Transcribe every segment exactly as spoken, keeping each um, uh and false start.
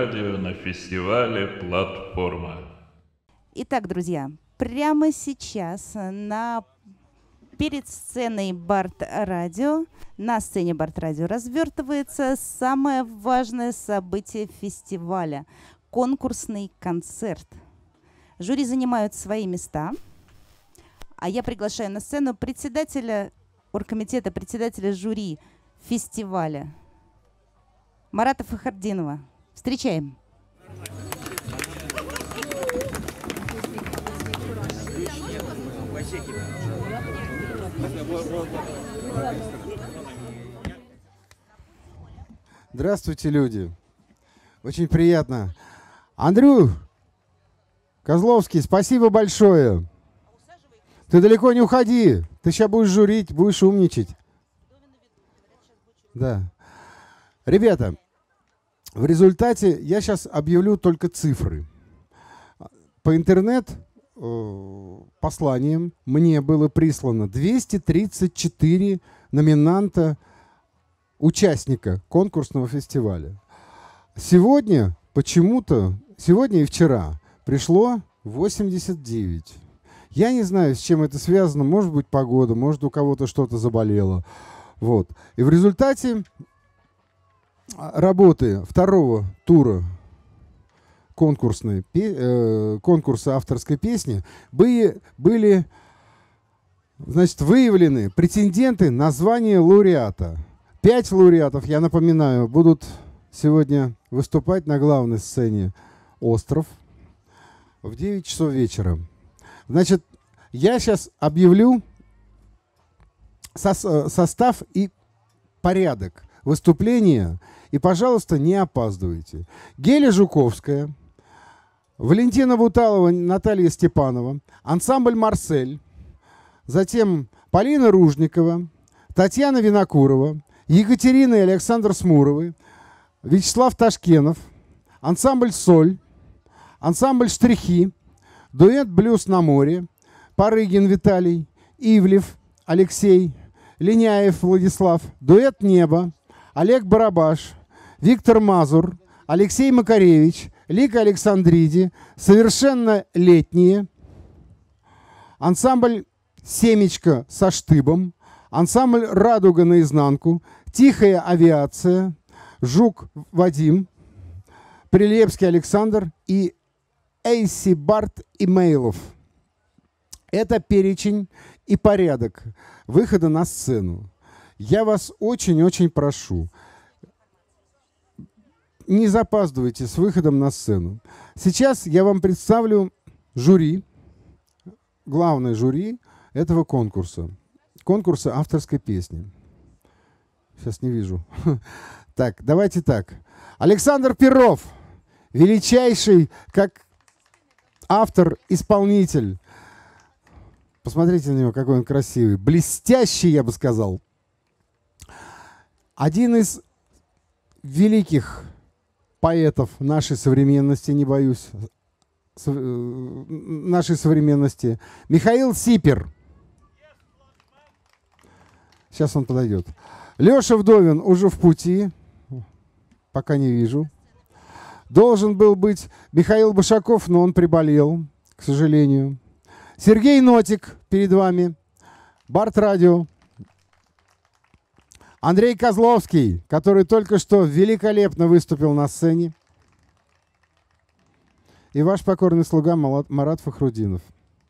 радио на фестивале «Платформа». Итак, друзья, прямо сейчас на перед сценой Барт-радио, на сцене Барт-радио развертывается самое важное событие фестиваля – конкурсный концерт. Жюри занимают свои места, а я приглашаю на сцену председателя оргкомитета, председателя жюри фестиваля Марата Фахардинова. Встречаем. Здравствуйте, люди. Очень приятно. Андрю Козловский, спасибо большое. Ты далеко не уходи. Ты сейчас будешь журить, будешь умничать. Да. Ребята, в результате я сейчас объявлю только цифры. По интернет-посланиям мне было прислано двести тридцать четыре номинанта, участника конкурсного фестиваля. Сегодня почему-то, сегодня и вчера пришло восемьдесят девять. Я не знаю, с чем это связано. Может быть, погода, может, у кого-то что-то заболело. Вот. И в результате работы второго тура конкурсной, э, конкурса авторской песни были, были значит, выявлены претенденты на звание лауреата. Пять лауреатов, я напоминаю, будут сегодня выступать на главной сцене «Остров» в девять часов вечера. Значит, я сейчас объявлю со- состав и порядок выступления, и, пожалуйста, не опаздывайте. Геля Жуковская, Валентина Буталова, Наталья Степанова, ансамбль «Марсель», затем Полина Ружникова, Татьяна Винокурова, Екатерина и Александр Смуровы, Вячеслав Ташкенов, ансамбль «Соль», ансамбль «Штрихи», дуэт «Блюз на море», Парыгин Виталий, Ивлев Алексей, Линяев Владислав, дуэт «Небо», Олег Барабаш, Виктор Мазур, Алексей Макаревич, Лика Александриди, совершенно летние, ансамбль «Семечко» со штыбом, ансамбль «Радуга наизнанку», «Тихая авиация», Жук Вадим, Прилепский Александр и Эйси Барт Имейлов. Это перечень и порядок выхода на сцену. Я вас очень-очень прошу, не запаздывайте с выходом на сцену. Сейчас я вам представлю жюри, главное жюри этого конкурса. Конкурса авторской песни. Сейчас не вижу. Так, давайте так. Александр Перов, величайший как автор-исполнитель. Посмотрите на него, какой он красивый. Блестящий, я бы сказал. Один из великих поэтов нашей современности, не боюсь, нашей современности. Михаил Сипер. Сейчас он подойдет. Леша Вдовин уже в пути. Пока не вижу. Должен был быть Михаил Башаков, но он приболел, к сожалению. Сергей Нотик перед вами. Барт-радио. Андрей Козловский, который только что великолепно выступил на сцене. И ваш покорный слуга Марат Фахрудинов.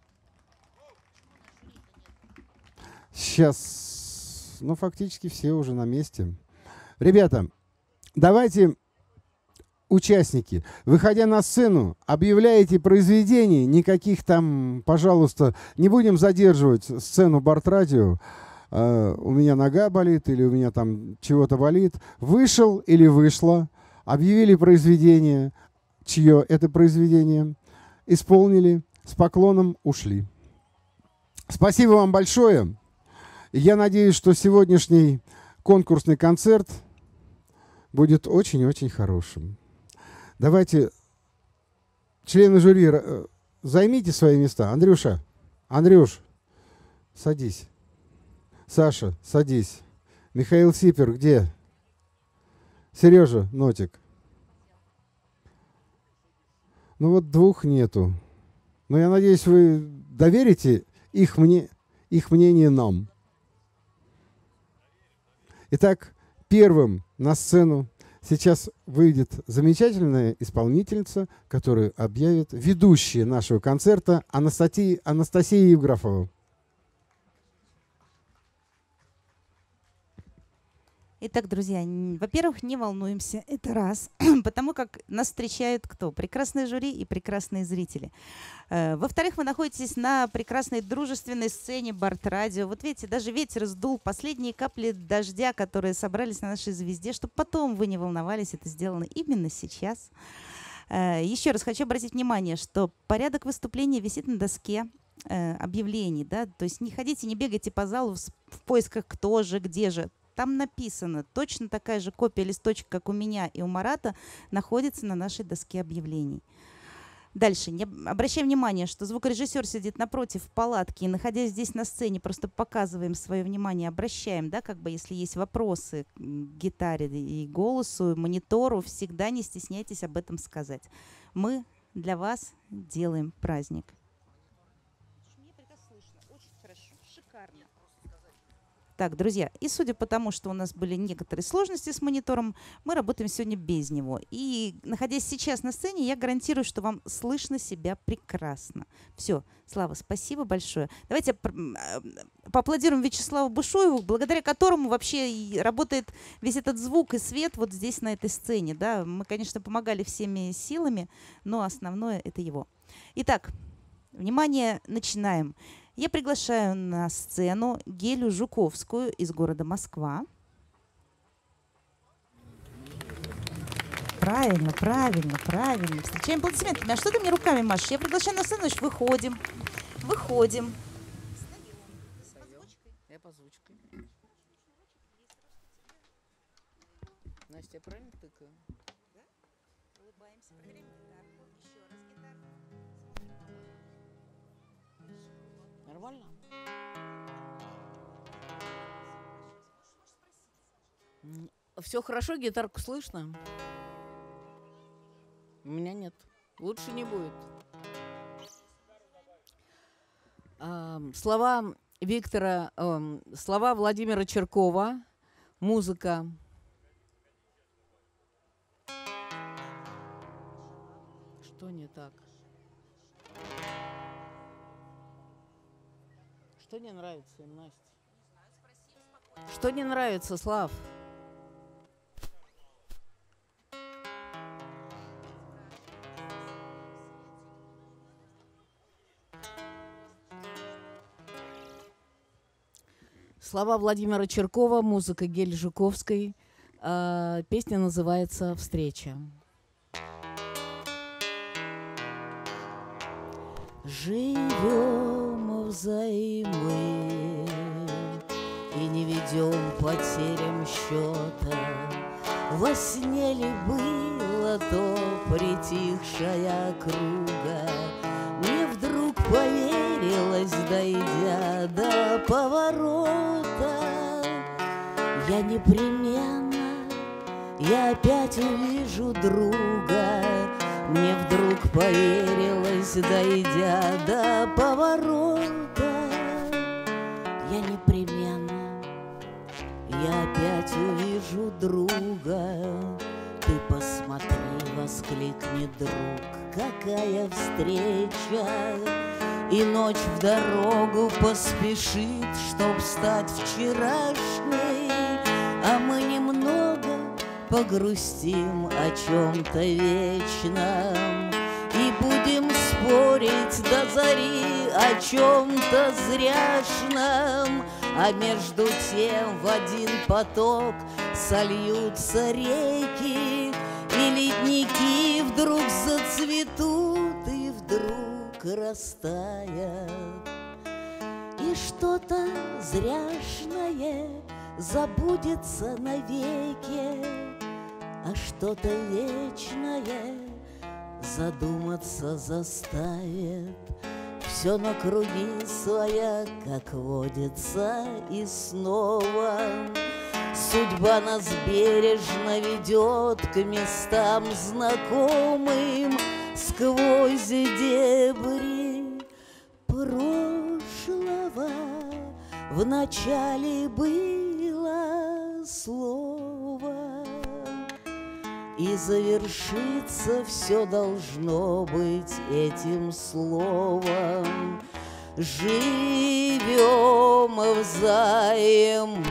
Сейчас, ну, фактически все уже на месте. Ребята, давайте, участники, выходя на сцену, объявляете произведение, никаких там, пожалуйста, не будем задерживать сцену Барт-радио. Uh, у меня нога болит или у меня там чего-то болит. Вышел или вышла, объявили произведение, чье это произведение, исполнили, с поклоном ушли. Спасибо вам большое. Я надеюсь, что сегодняшний конкурсный концерт будет очень-очень хорошим. Давайте, члены жюри, займите свои места. Андрюша, Андрюш, садись. Саша, садись. Михаил Сипер, где? Сережа, Нотик. Ну вот двух нету. Но я надеюсь, вы доверите их, мне, их мнение нам. Итак, первым на сцену сейчас выйдет замечательная исполнительница, которую объявит ведущая нашего концерта Анастасия, Анастасия Евграфова. Итак, друзья, во-первых, не волнуемся, это раз, потому как нас встречает кто? Прекрасное жюри и прекрасные зрители. Во-вторых, вы находитесь на прекрасной дружественной сцене Барт-радио. Вот видите, даже ветер сдул последние капли дождя, которые собрались на нашей звезде, чтобы потом вы не волновались, это сделано именно сейчас. Еще раз хочу обратить внимание, что порядок выступления висит на доске объявлений, да? То есть не ходите, не бегайте по залу в поисках кто же, где же. Там написано, точно такая же копия листочка, как у меня и у Марата, находится на нашей доске объявлений. Дальше. Не обращаем внимание, что звукорежиссер сидит напротив в палатке, и, находясь здесь на сцене, просто показываем свое внимание, обращаем, да, как бы, если есть вопросы к гитаре и голосу, монитору, всегда не стесняйтесь об этом сказать. Мы для вас делаем праздник. Мне прекрасно слышно, очень хорошо, шикарно. Так, друзья, и судя по тому, что у нас были некоторые сложности с монитором, мы работаем сегодня без него. И, находясь сейчас на сцене, я гарантирую, что вам слышно себя прекрасно. Все, Слава, спасибо большое. Давайте поаплодируем Вячеславу Бушуеву, благодаря которому вообще и работает весь этот звук и свет вот здесь, на этой сцене. Да? Мы, конечно, помогали всеми силами, но основное — это его. Итак, внимание, начинаем. Я приглашаю на сцену Гелю Жуковскую из города Москва. Правильно, правильно, правильно. Встречаем аплодисментами. А что ты мне руками машешь? Я приглашаю на сцену, значит, выходим. Выходим. Я по звучке. Настя, я правильно тыкаю? Да? Улыбаемся, проверяем гитарку. Еще раз гитарку. Нормально? Все хорошо, гитарку слышно? У меня нет. Лучше не будет. А, слова Виктора, э, слова Владимира Черкова, музыка. Что не так? Что не нравится им, Настя? Что не нравится, Слав? Слова Владимира Черкова, музыка Гели Жуковской. Э, песня называется «Встреча». Живем взаймы и не ведем потерям счета. Во сне ли было то притихшая круга? Мне вдруг поверилось, дойдя до поворота, я непременно, я опять увижу друга. Мне вдруг поверилось, дойдя до поворота, я непременно, я опять увижу друга. Ты посмотри, воскликнет друг, какая встреча! И ночь в дорогу поспешит, чтоб стать вчерашней, а мы немного погрустим о чем-то вечном и будем спорить до зари о чем-то зряшном, а между тем в один поток сольются реки, и ледники вдруг зацветут и вдруг растают, и что-то зряшное забудется навеки, а что-то вечное задуматься заставит. Все на круги своя, как водится, и снова судьба нас бережно ведет к местам знакомым. сквозь дебри прошлого. Вначале было слово, и завершиться все должно быть этим словом. Живем взаимы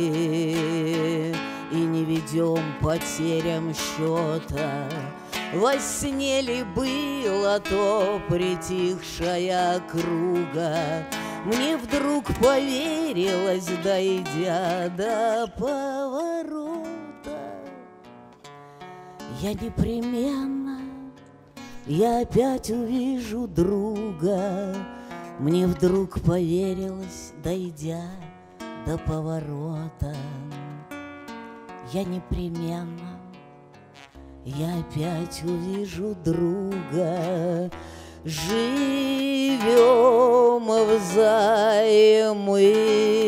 и не ведем потерям счета. Во сне ли было то притихшая круга? Мне вдруг поверилось, дойдя до поворота, я непременно, я опять увижу друга. Мне вдруг поверилось, дойдя до поворота, я непременно, я опять увижу друга. Живем взаимы.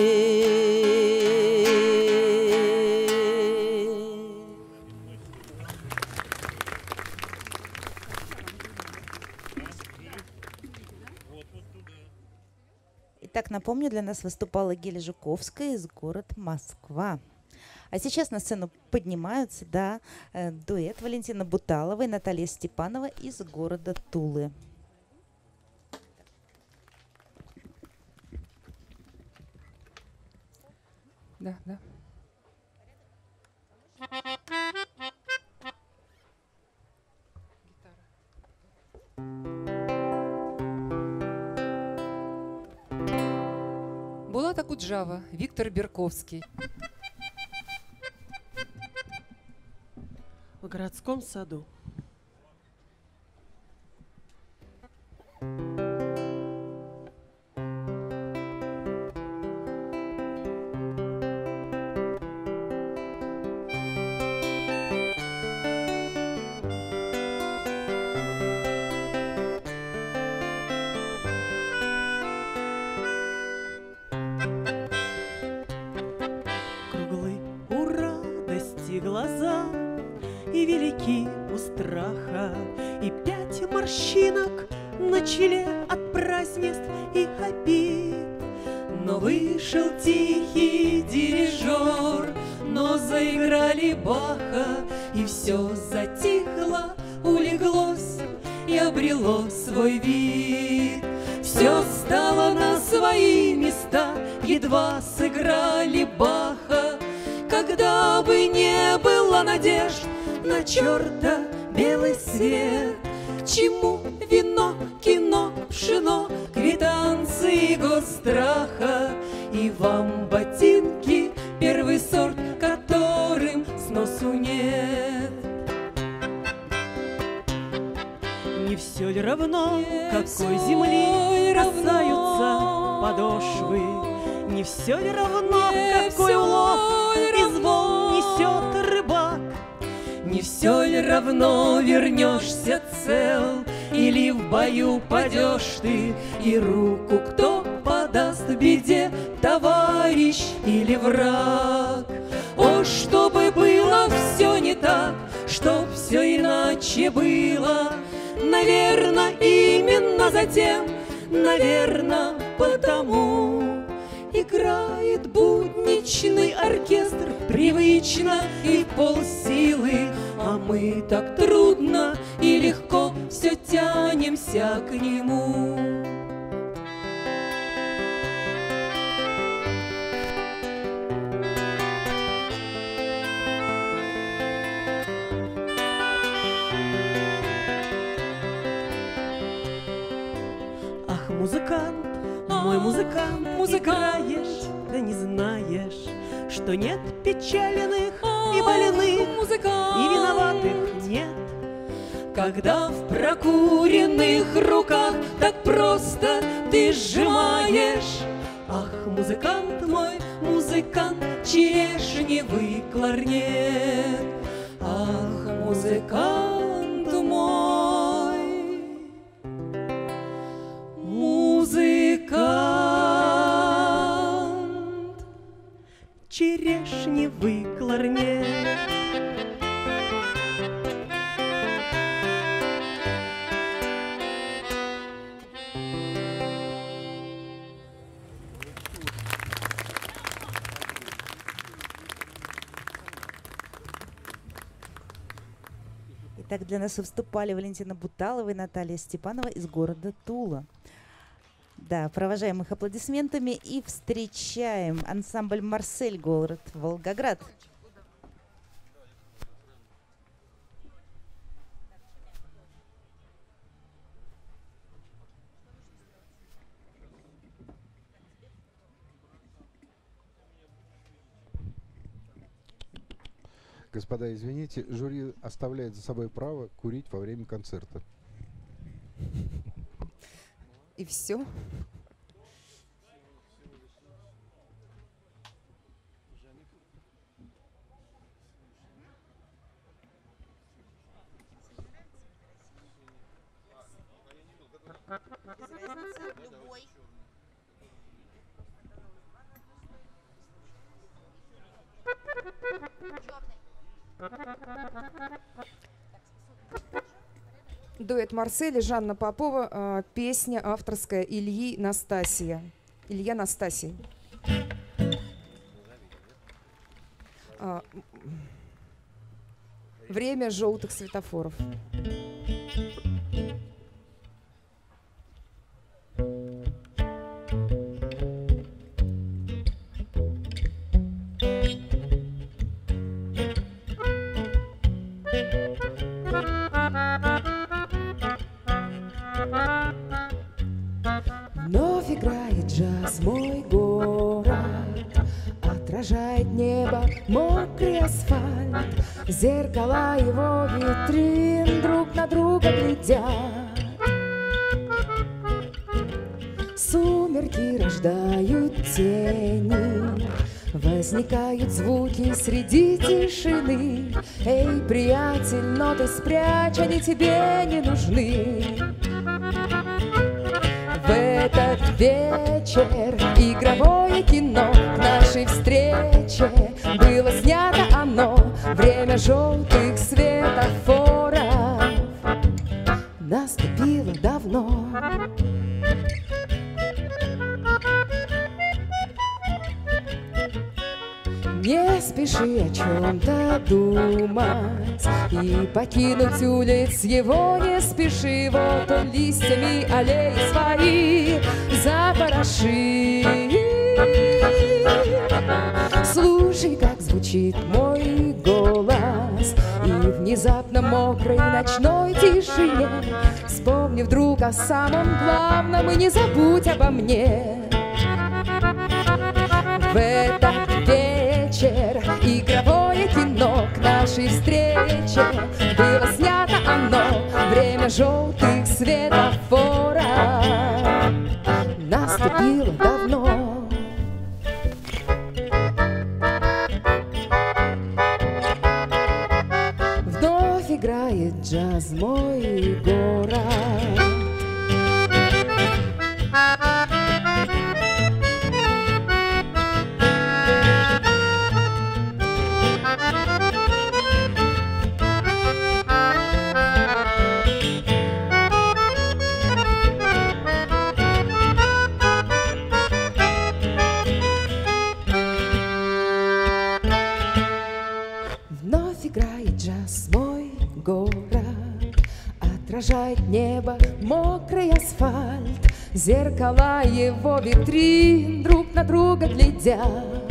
Итак, напомню, для нас выступала Геля Жуковская из города Москва. А сейчас на сцену поднимаются, да, э, дуэт Валентина Буталова и Наталья Степанова из города Тулы. Да, да. Булат Акуджава, Виктор Берковский. В городском саду. Круглы у радости глаза и велики у страха, и пять морщинок на челе от празднеств и обид. Но вышел тихий дирижер, но заиграли Баха, и все затихло, улеглось и обрело свой вид. Все стало на свои места, едва сыграли Баха. Когда бы не было надежд на черта белый свет, к чему вино, кино, пшено, квитанции госстраха? И вам ботинки первый сорт, которым сносу нет. Не все ли равно, не какой земли касаются подошвы? Не все ли равно, не какой улов из волн несет рыбак? Не все ли равно, вернешься цел или в бою падешь ты, и руку кто подаст в беде, товарищ или враг? О, чтобы было все не так, чтоб все иначе было, наверно, именно затем, наверно, потому играет будничный оркестр привычно и в полсилы, а мы так трудно и легко все тянемся к нему. Ах, музыкант, мой музыкант, играешь, да не знаешь, что нет печаленных и больных, и виноватых нет. Когда в прокуренных руках так просто ты сжимаешь. Ах, музыкант мой, музыкант, черешневый кларнет. Ах, музыкант мой, музыкант, черешневый кларнет. Так для нас выступали Валентина Буталова и Наталья Степанова из города Тула. Да, провожаем их аплодисментами и встречаем ансамбль «Марсель», город Волгоград. Господа, извините, жюри оставляет за собой право курить во время концерта. И все. Дуэт Марсель и Жанна Попова, э, песня авторская Ильи Настасия. Илья Настасий. А, время желтых светофоров. Вновь играет джаз, мой город, отражает небо мокрый асфальт, зеркала его витрин друг на друга глядят. Сумерки рождают тени, возникают звуки среди тишины. Эй, приятель, но ты спрячь, они тебе не нужны. В этот вечер игровое кино к нашей встрече было снято оно. Время желтых светофоров наступило давно. Не спеши о чем-то думать и покинуть улиц его не спеши. Вот он листьями аллеи свои запороши. Слушай, как звучит мой голос, и внезапно мокрой ночной тишине вспомни вдруг о самом главном и не забудь обо мне. В этот вечер игровое кино к нашей встрече было снято оно. Время желтых светофоров наступило давно. Вновь играет джаз, мой город. Играет джаз, мой город, отражает небо мокрый асфальт, зеркала его витрин друг на друга глядят.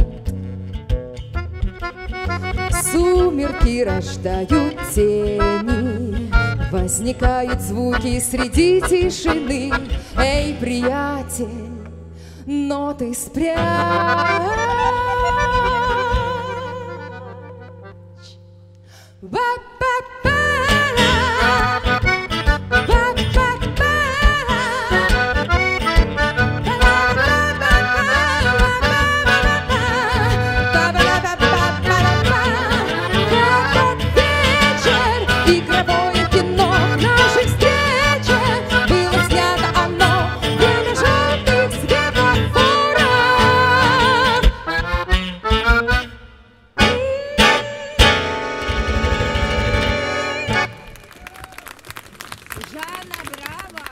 Сумерки рождают тени, возникают звуки среди тишины. Эй, приятель, но ты спрячь. Игровое кино к нашей встрече было снято оно. Время желтых светофоров. Жанна, браво!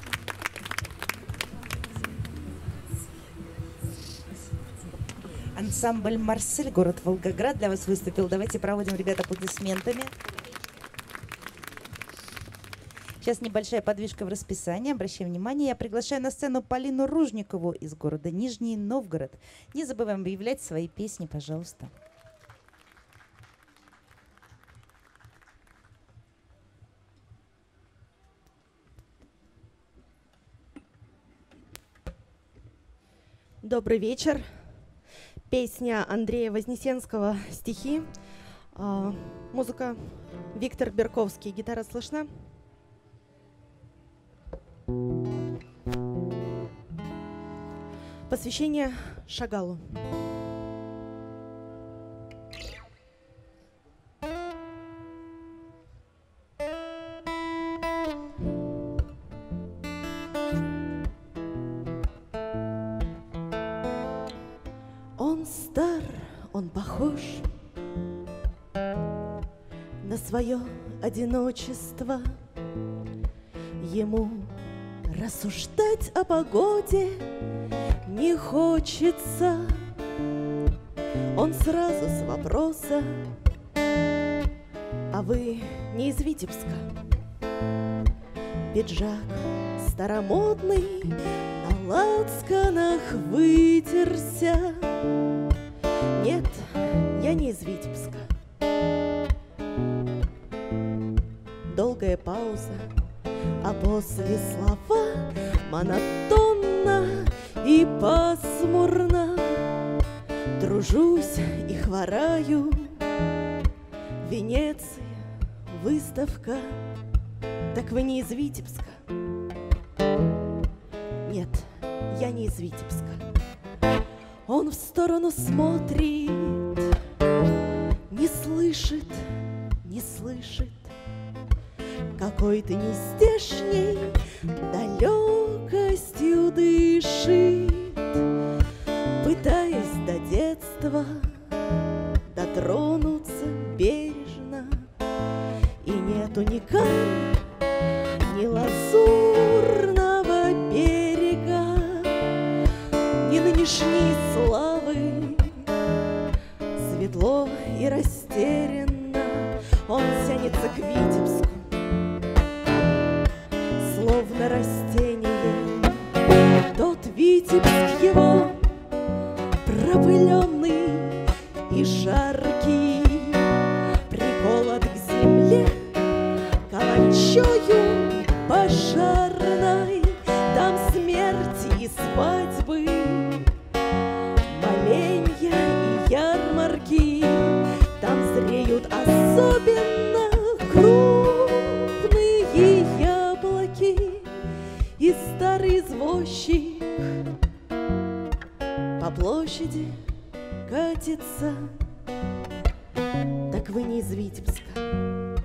Ансамбль «Марсель», город Волгоград для вас выступил. Давайте проводим ребят аплодисментами. Сейчас небольшая подвижка в расписании. Обращаем внимание, я приглашаю на сцену Полину Ружникову из города Нижний Новгород. Не забываем объявлять свои песни, пожалуйста. Добрый вечер. Песня Андрея Вознесенского, стихи. А, музыка Виктор Берковский. Гитара слышна? Посвящение Шагалу. Он стар, он похож на свое одиночество. Ему рассуждать о погоде не хочется. Он сразу с вопроса: а вы не из Витебска? Пиджак старомодный на лацканах вытерся. Нет, я не из Витебска. Долгая пауза, а после слова монотонно и пасмурно. Тружусь и хвораю. Венеция, выставка. Так вы не из Витебска? Нет, я не из Витебска. Он в сторону смотрит, не слышит, не слышит. Какой-то нездешней далекостью дышит, пытаясь до детства дотронуться бережно. И нету ни камня, ни лазурного берега, ни нынешней славы. Светло и растерянно он тянется к Витебску, словно растение. Тот Витебск его пропыленный и жаркий, приколот к земле каланчою пожарной. Там смерти и свадьбы, моленья и ярмарки. Там зреют особенно крупные яблоки. И старый извозчик по площади катится. Так вы не из Витебска.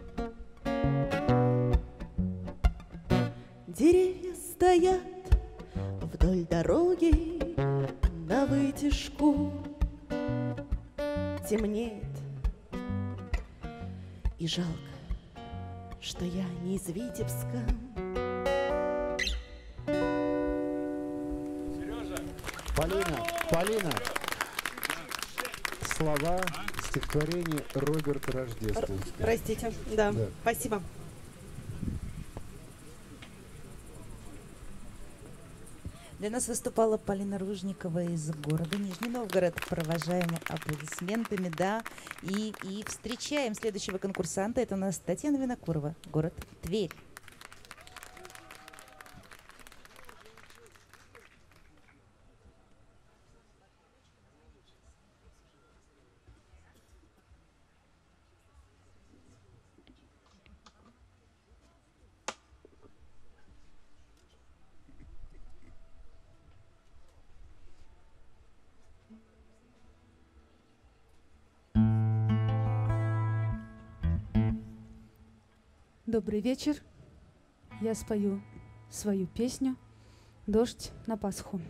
Деревья стоят вдоль дороги на вытяжку. Темнеет, и жалко, что я не из Витебска. Полина, Полина. Слова стихотворения Роберта Рождественского. Простите, да, Да. спасибо. Для нас выступала Полина Ружникова из города Нижний Новгород. Провожаем аплодисментами, да. И, и встречаем следующего конкурсанта. Это у нас Татьяна Винокурова, город Тверь. Добрый вечер. Я спою свою песню «Дождь на Пасху».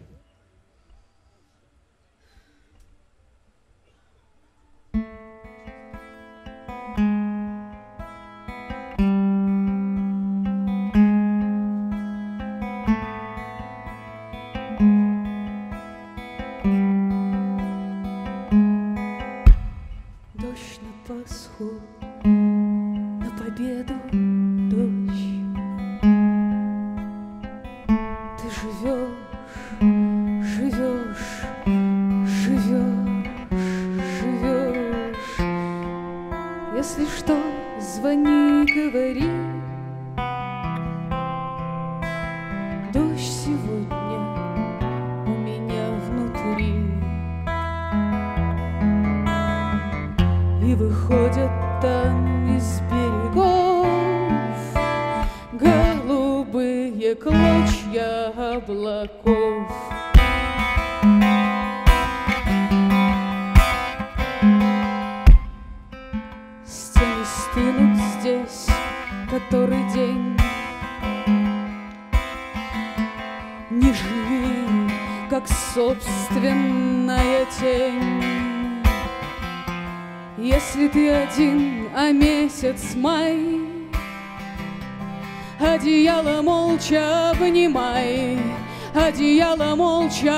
Дождь на Пасху, на победу дождь. Если что, звони, говори. Дождь сегодня у меня внутри. И выходят там из берегов голубые клочья облаков. Стены стынут здесь который день. Не живи, как собственная тень. Если ты один, а месяц май, одеяло молча обнимай, одеяло молча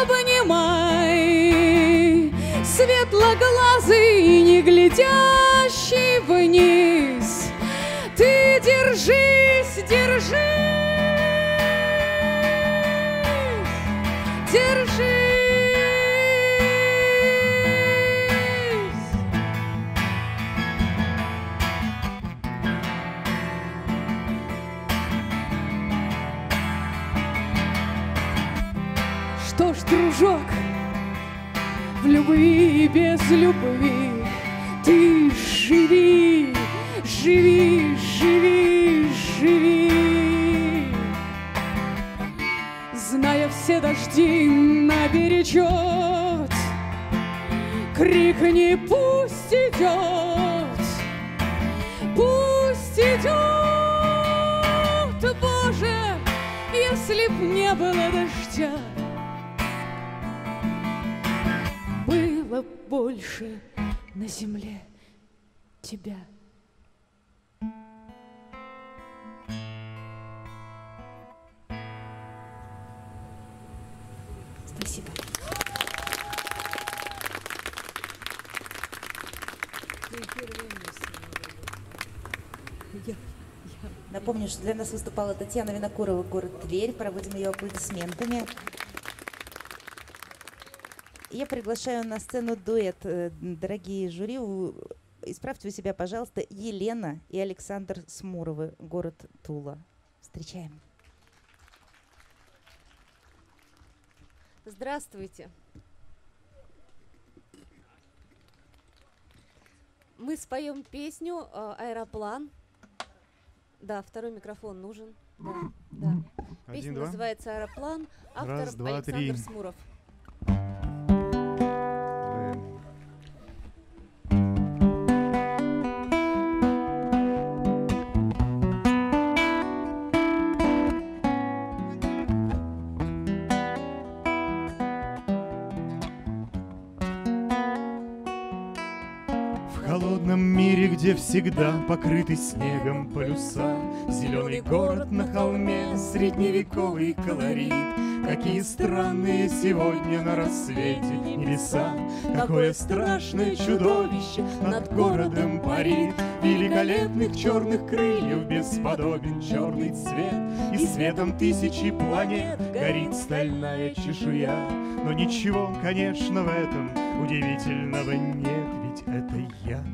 обнимай. Светлоглазый, не глядящий вниз, ты держись, держись, держись. Что ж, дружок, в любви и без любви ты живи, живи, живи, живи. Зная все дожди наперечет, крикни, пусть идет, пусть идет. Боже, если б не было дождя, было больше на земле тебя. Спасибо. Напомню, что для нас выступала Татьяна Винокурова, город Тверь. Проводим ее аплодисментами. Я приглашаю на сцену дуэт, дорогие жюри. Исправьте у себя, пожалуйста, Елена и Александр Смуровы, город Тула. Встречаем. Здравствуйте. Мы споем песню «Аэроплан». Да, второй микрофон нужен. Да, да. Один, Песня два. называется «Аэроплан». Автор Раз, два, Александр три. Смуров. В холодном мире, где всегда покрыты снегом полюса, зеленый город на холме, средневековый колорит. Какие странные сегодня на рассвете небеса, какое страшное чудовище над городом парит. Великолепных черных крыльев бесподобен черный цвет, и светом тысячи планет горит стальная чешуя. Но ничего, конечно, в этом удивительного нет, ведь это я.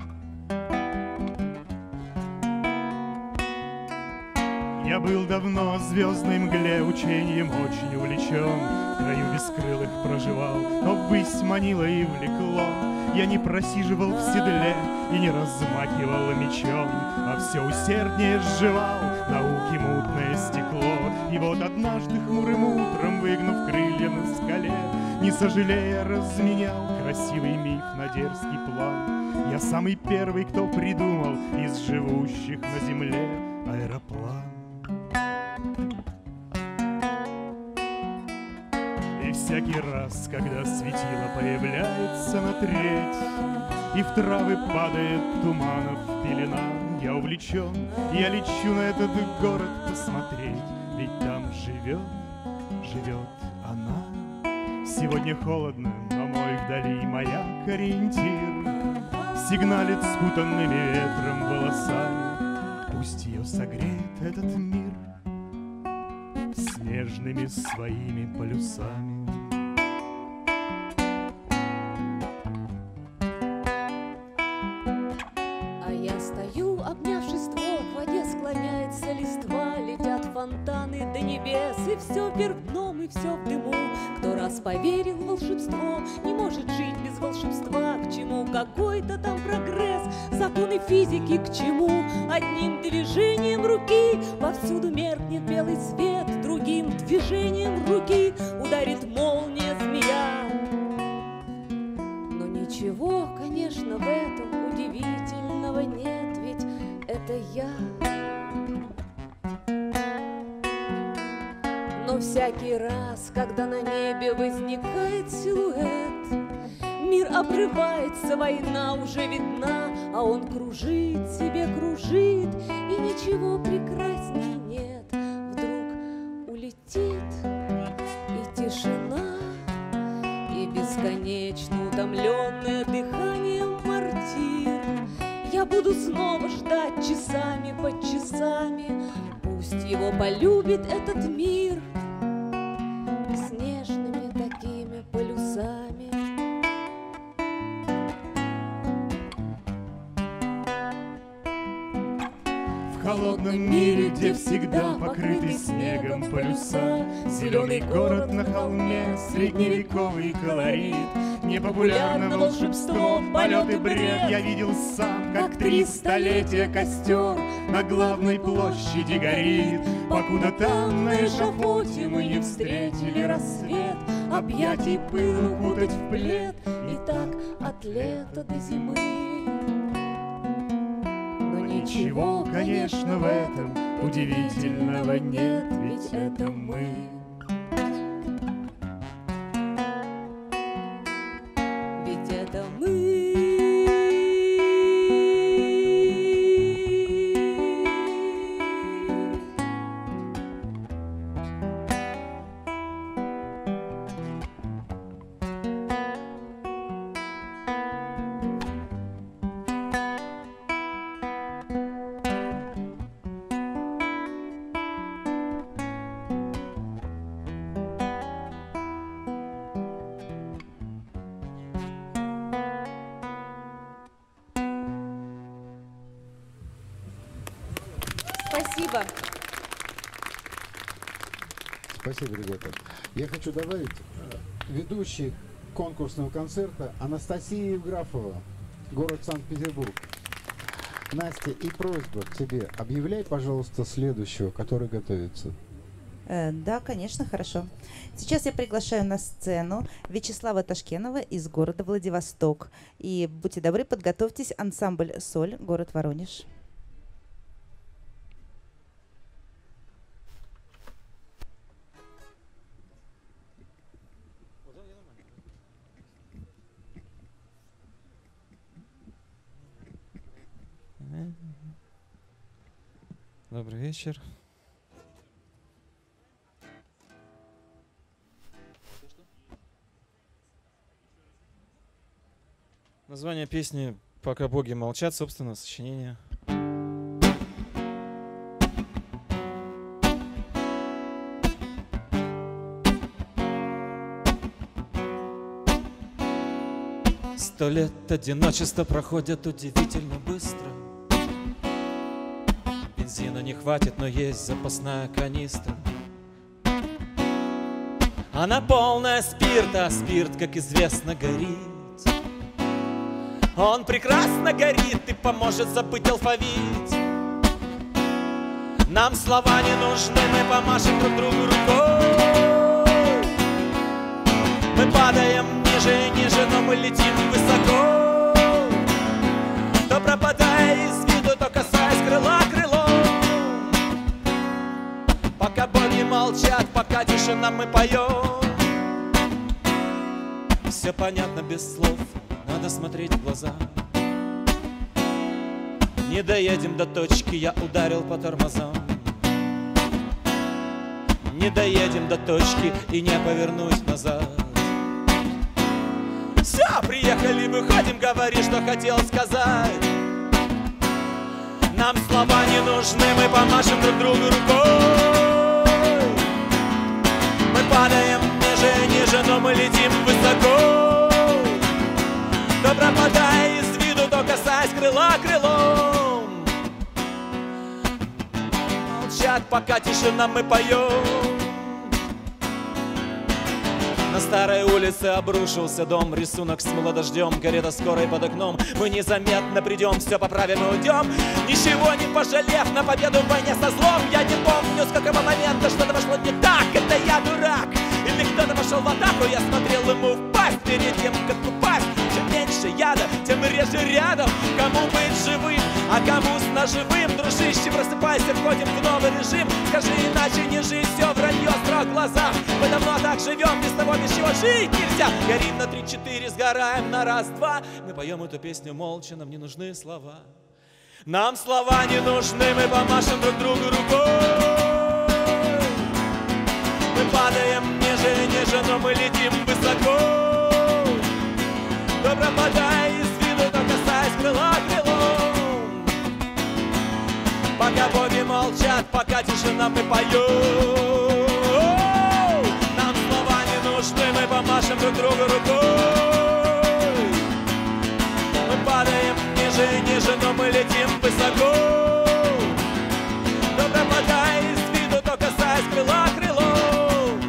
Я был давно в звездной мгле, учением очень увлечен, в краю бескрылых проживал, но ввысь манило и влекло. Я не просиживал в седле и не размахивал мечом, а все усерднее сживал науки мутное стекло. И вот однажды хмурым утром, выгнув крылья на скале, не сожалея, разменял красивый миф на дерзкий план. Я самый первый, кто придумал из живущих на земле аэроплан. И всякий раз, когда светило появляется на треть, и в травы падает туманов пелена, я увлечен, я лечу на этот город посмотреть, ведь там живет, живет она. Сегодня холодно, но мой вдали маяк ориентир сигналит спутанными ветром волосами. Пусть ее согреет этот мир снежными своими полюсами. А я небес, и все вверх дном, и все в дыму. Кто раз поверил в волшебство, не может жить без волшебства. К чему какой-то там прогресс, законы физики к чему? Одним движением руки повсюду меркнет белый свет, другим движением руки ударит молния змея. Но ничего, конечно, в этом удивительного нет, ведь это я. Но всякий раз, когда на небе возникает силуэт, мир обрывается, война уже видна, а он кружит себе, кружит, и ничего прекрасней нет. Вдруг улетит и тишина, и бесконечно утомленное дыханием мартир. Я буду снова ждать часами под часами, пусть его полюбит этот мир снежными такими полюсами. В холодном мире, где всегда покрыты снегом полюса, зеленый город на холме, средневековый колорит, непопулярно волшебство, полет и бред. Я видел сам, как три столетия костер на главной площади горит, покуда там на эшафоте мы не встретили рассвет, объятий пыл укутать в плед, и так от лета до зимы. Но ничего, конечно, в этом удивительного нет, ведь это мы. Ведь это мы. Спасибо. Спасибо, ребята. Я хочу добавить, ведущий конкурсного концерта Анастасия Евграфова, город Санкт-Петербург. Настя, и просьба к тебе, объявляй, пожалуйста, следующего, который готовится. Э, да, конечно, хорошо. Сейчас я приглашаю на сцену Вячеслава Ташкенова из города Владивосток. И будьте добры, подготовьтесь, ансамбль «Соль», город Воронеж. Добрый вечер. Название песни «Пока боги молчат», собственно, сочинение. Сто лет одиночества проходят удивительно быстро. Бензина не хватит, но есть запасная канистра. Она полная спирта, а спирт, как известно, горит. Он прекрасно горит и поможет забыть алфавит. Нам слова не нужны, мы помашем друг другу рукой. Мы падаем ниже и ниже, но мы летим высоко. То пропадая из виду, то касаясь крыла крылом. Пока боги молчат, пока тишина, мы поем. Все понятно без слов, надо смотреть в глаза. Не доедем до точки, я ударил по тормозам. Не доедем до точки и не повернусь назад. Все, приехали, выходим, говори, что хотел сказать. Нам слова не нужны, мы помашем друг другу рукой. Мы падаем ниже и ниже, но мы летим высоко. То пропадая из виду, то касаясь крыла крылом. Молчат, пока тишина, мы поем. На старой улице обрушился дом, рисунок смыло дождем, карета скорой под окном. Мы незаметно придем, все поправим и уйдем, ничего не пожалев, на победу в войне со злом. Я не помню, с какого момента что-то пошло не так. Это я дурак, или кто-то пошел в атаку. Я смотрел ему в пасть перед тем, как упасть. Чем меньше яда, тем реже рядом. Кому быть живым, а кому с ножевым. Дружище, просыпайся, входим в новый режим. Скажи иначе, не жизнь, все вранье, страх в глазах. Мы давно так живем, без того, без чего жить нельзя. Горим на три-четыре, сгораем на раз-два. Мы поем эту песню молча, нам не нужны слова. Нам слова не нужны, мы помашем друг другу рукой. Мы падаем ниже, ниже, но мы летим высоко. То пропадай из виду, то касаясь крыла крылом. Пока боги молчат, пока тишина, мы поем. Нам слова не нужны, мы помашем друг другу рукой. Мы падаем ниже, ниже, но мы летим высоко. То пропадай из виду, то касаясь крыла крылом.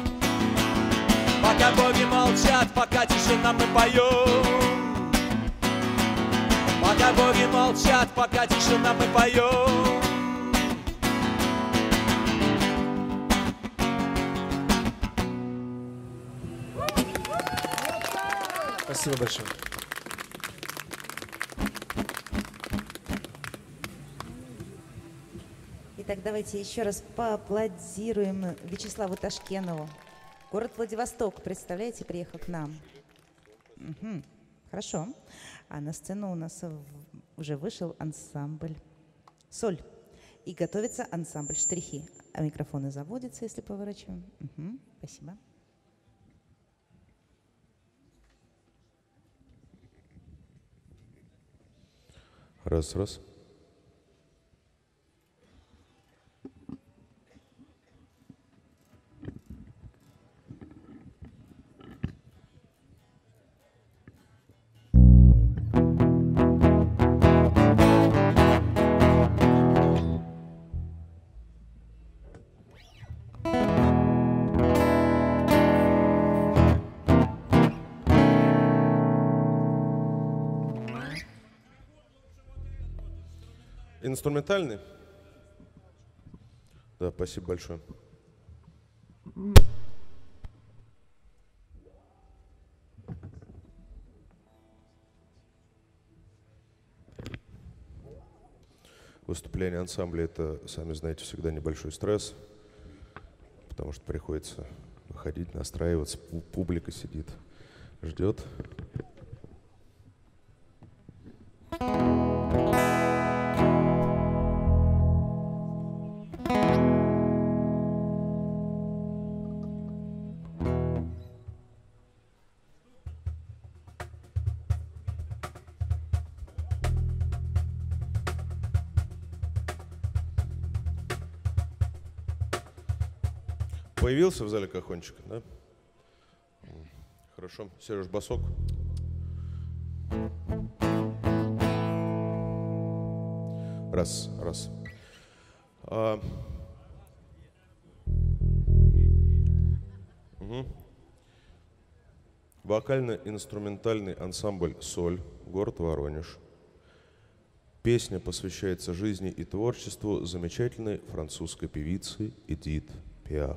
Пока боги молчат, пока тишина, мы поем. Пока боги молчат, пока тишина, мы поем. Спасибо большое. Итак, давайте еще раз поаплодируем Вячеславу Ташкенову. Город Владивосток, представляете, приехал к нам. Угу. Хорошо. А на сцену у нас уже вышел ансамбль «Соль». И готовится ансамбль «Штрихи». А микрофоны заводятся, если поворачиваем. Угу. Спасибо. Раз, раз. Инструментальный? Да, спасибо большое. Выступление ансамбля — это, сами знаете, всегда небольшой стресс, потому что приходится выходить, настраиваться, публика сидит, ждет. Появился в зале Кахончик, да? Хорошо. Сереж, басок. Раз, раз. А... Угу. Вокально-инструментальный ансамбль «Соль», город Воронеж. Песня посвящается жизни и творчеству замечательной французской певицы Эдит Пиаф.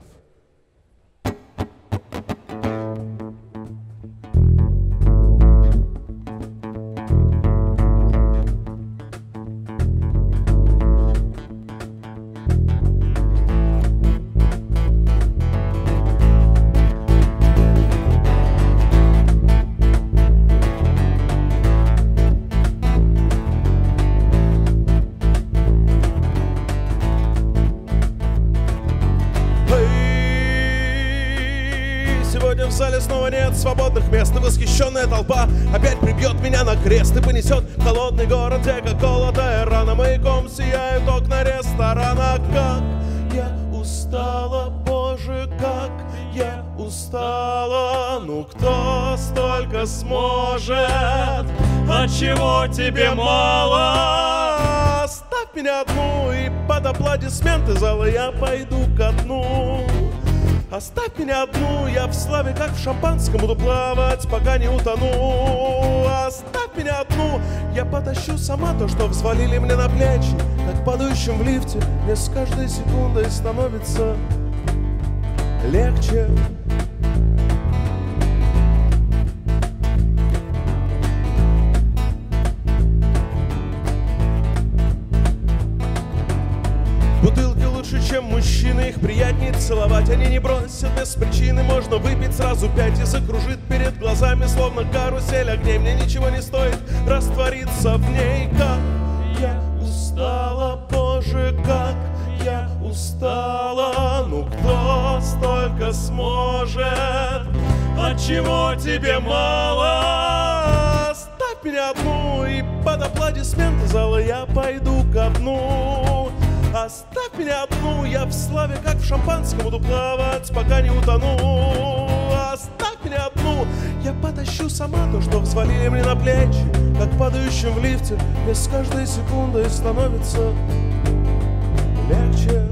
В зале снова нет свободных мест, и восхищенная толпа опять прибьет меня на крест и понесет в холодный город, где как колотая рана маяком сияют окна ресторана. Как я устала, Боже, как я устала. Ну кто столько сможет? Отчего тебе мало? Оставь меня одну, и под аплодисменты зала я пойду ко дну. Оставь меня одну, я в славе, как в шампанском, буду плавать, пока не утону. Оставь меня одну, я потащу сама то, что взвалили мне на плечи. Как падающим в лифте, мне с каждой секундой становится легче. Бутылки лучше, чем мужчины, их приятнее целовать. Они не бросят без причины, можно выпить сразу пять. И закружит перед глазами, словно карусель огней. Мне ничего не стоит раствориться в ней. Как я устала, Боже, как я устала. Ну кто столько сможет? Отчего тебе мало? Оставь меня одну, и под аплодисменты зала я пойду ко дну. Оставь меня одну, я в славе, как в шампанском, буду плавать, пока не утону. Оставь меня одну, я потащу сама то, что взвалили мне на плечи. Как падающим в лифте, мне с каждой секундой становится легче.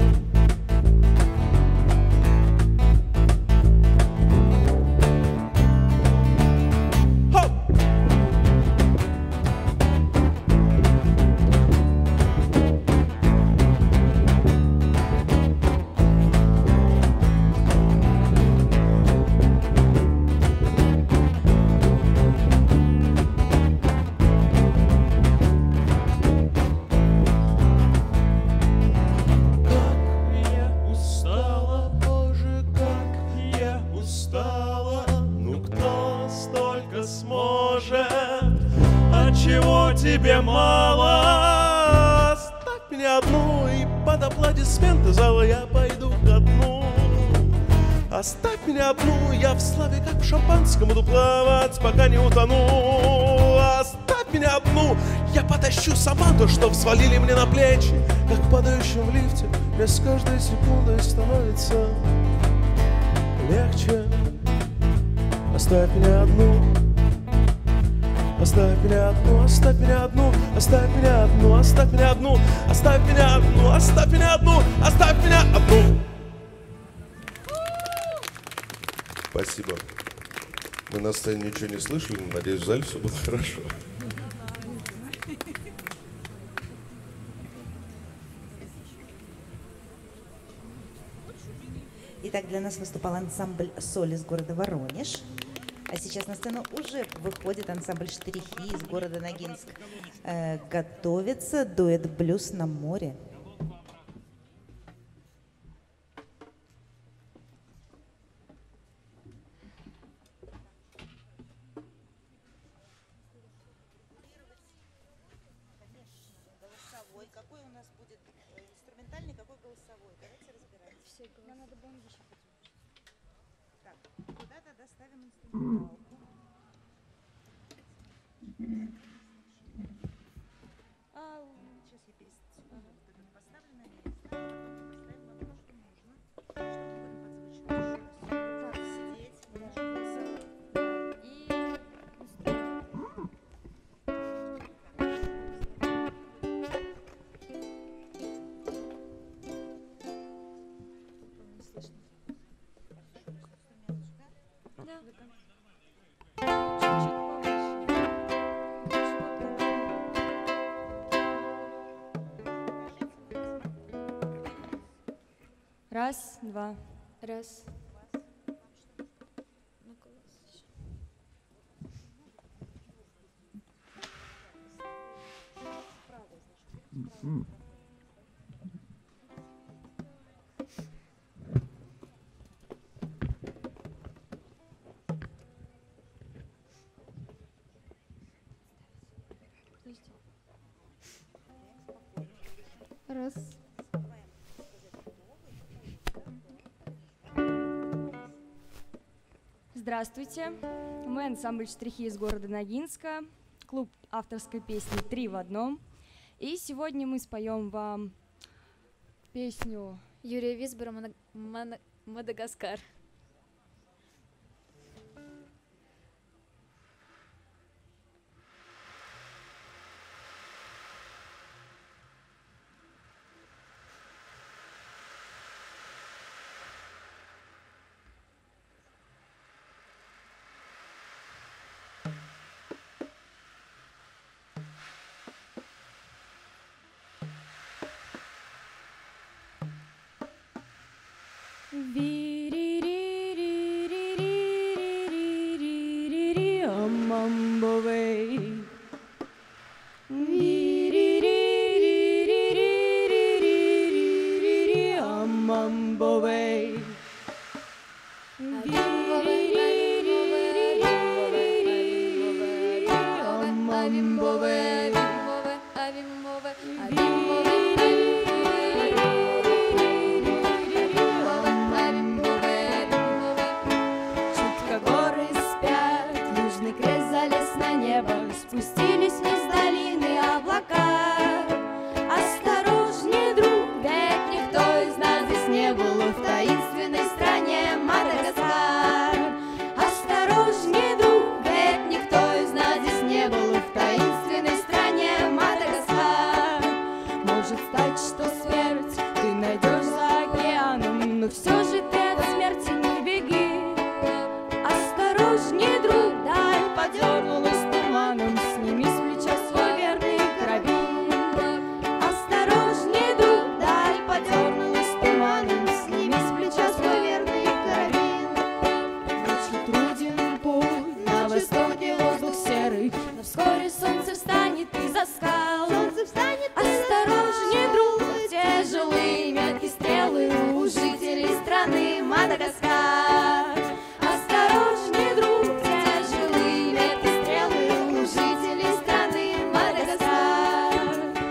Тебе мало? Оставь меня одну, и под аплодисменты зала я пойду ко дну. Оставь меня одну, я в славе, как в шампанском, буду плавать, пока не утону. Оставь меня одну, я потащу сама то, что взвалили мне на плечи. Как падающим в лифте, мне с каждой секундой становится легче. Оставь меня одну. Оставь меня одну, оставь меня одну, оставь меня одну, оставь меня одну, оставь меня одну, оставь меня одну, оставь меня одну. Спасибо. Мы на сцене ничего не слышали, но, надеюсь, в зале все было хорошо. Итак, для нас выступал ансамбль «Соль» из города Воронеж. А сейчас на сцену уже выходит ансамбль «Штрихи» из города Ногинск. Э, готовится дуэт «Блюз на море». Голосовой. Какой у нас будет инструментальный, какой голосовой? Давайте разбираемся. Нам надо бомбище. Так, куда-то доставим инструменталку. А, сейчас я переставлю. Вот это поставлю на место, а потом поставим вам то, что нужно, чтобы было подзвучено. Так, сидеть, даже и Раз, два. Раз. Раз. Здравствуйте, мы ансамбль «Штрихи» из города Ногинска, клуб авторской песни «Три в одном». И сегодня мы споем вам песню Юрия Висбора «Мана- Мана- «Мадагаскар». Авимбове, Авимбове, Авимбове, чутко горы спят, южный крест залез на небо, спустились вниз долины облака. Осторожнее, друг, ведь никто из нас здесь не был в таинственной стране Мадагаскар. Осторожнее, друг, ведь никто из нас здесь не был в таинственной стране Мадагаскар. Может стать, что смерть ты найдешь за океаном, но все же ты от смерти не беги. Осторожнее, друг, даль подернулась туманом, сними с плеча свой верный карабин. Осторожнее, друг, даль подернулась туманом, сними с плеча свой верный карабин. Ночью труден путь, на востоке воздух серый, но вскоре солнце встанет из-за скал. Осторожнее, друг, тяжелые меткие стрелы у жителей страны Мадагаскар. Осторожнее, друг, тяжелые меткие стрелы у жителей страны Мадагаскар.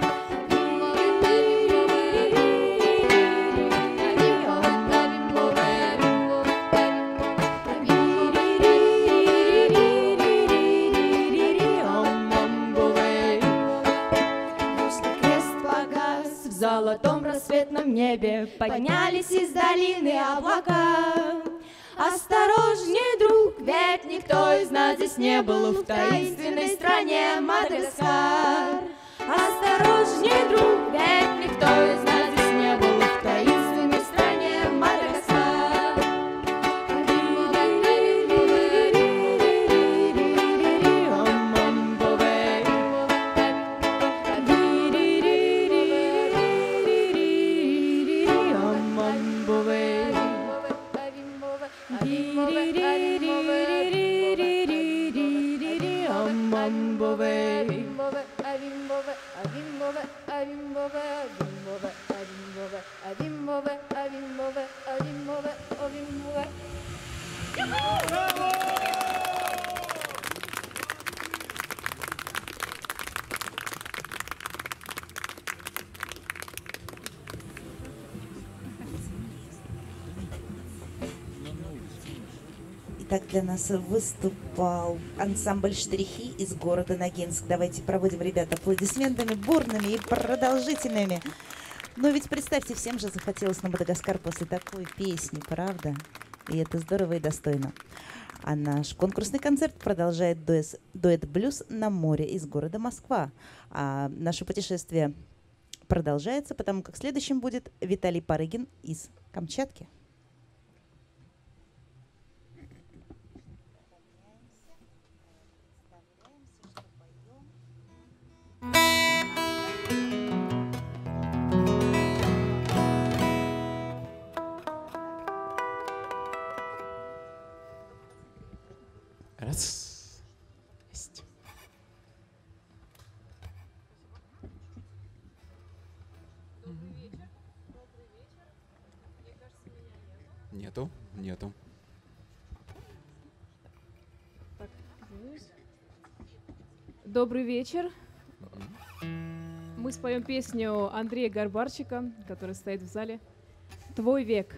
Южный крест погас в золотом рассветном небе, поднялись из долины облака. Осторожнее, друг, ведь никто из нас здесь не был в таинственной стране Мадагаскар. Осторожнее, друг, ведь никто из нас здесь не был в таинственной стране Мадагаскар. Итак, для нас выступал ансамбль «Штрихи» из города Ногинск. Давайте проводим ребят аплодисментами бурными и продолжительными. Но ведь представьте, всем же захотелось на Мадагаскар после такой песни, правда? И это здорово и достойно. А наш конкурсный концерт продолжает дуэт, дуэт «Блюз на море» из города Москва. А наше путешествие продолжается, потому как следующим будет Виталий Парыгин из Камчатки. Раз. Есть. Нету, нету. Так, добрый вечер. Мы споем песню Андрея Горбарчика, который стоит в зале. «Твой век».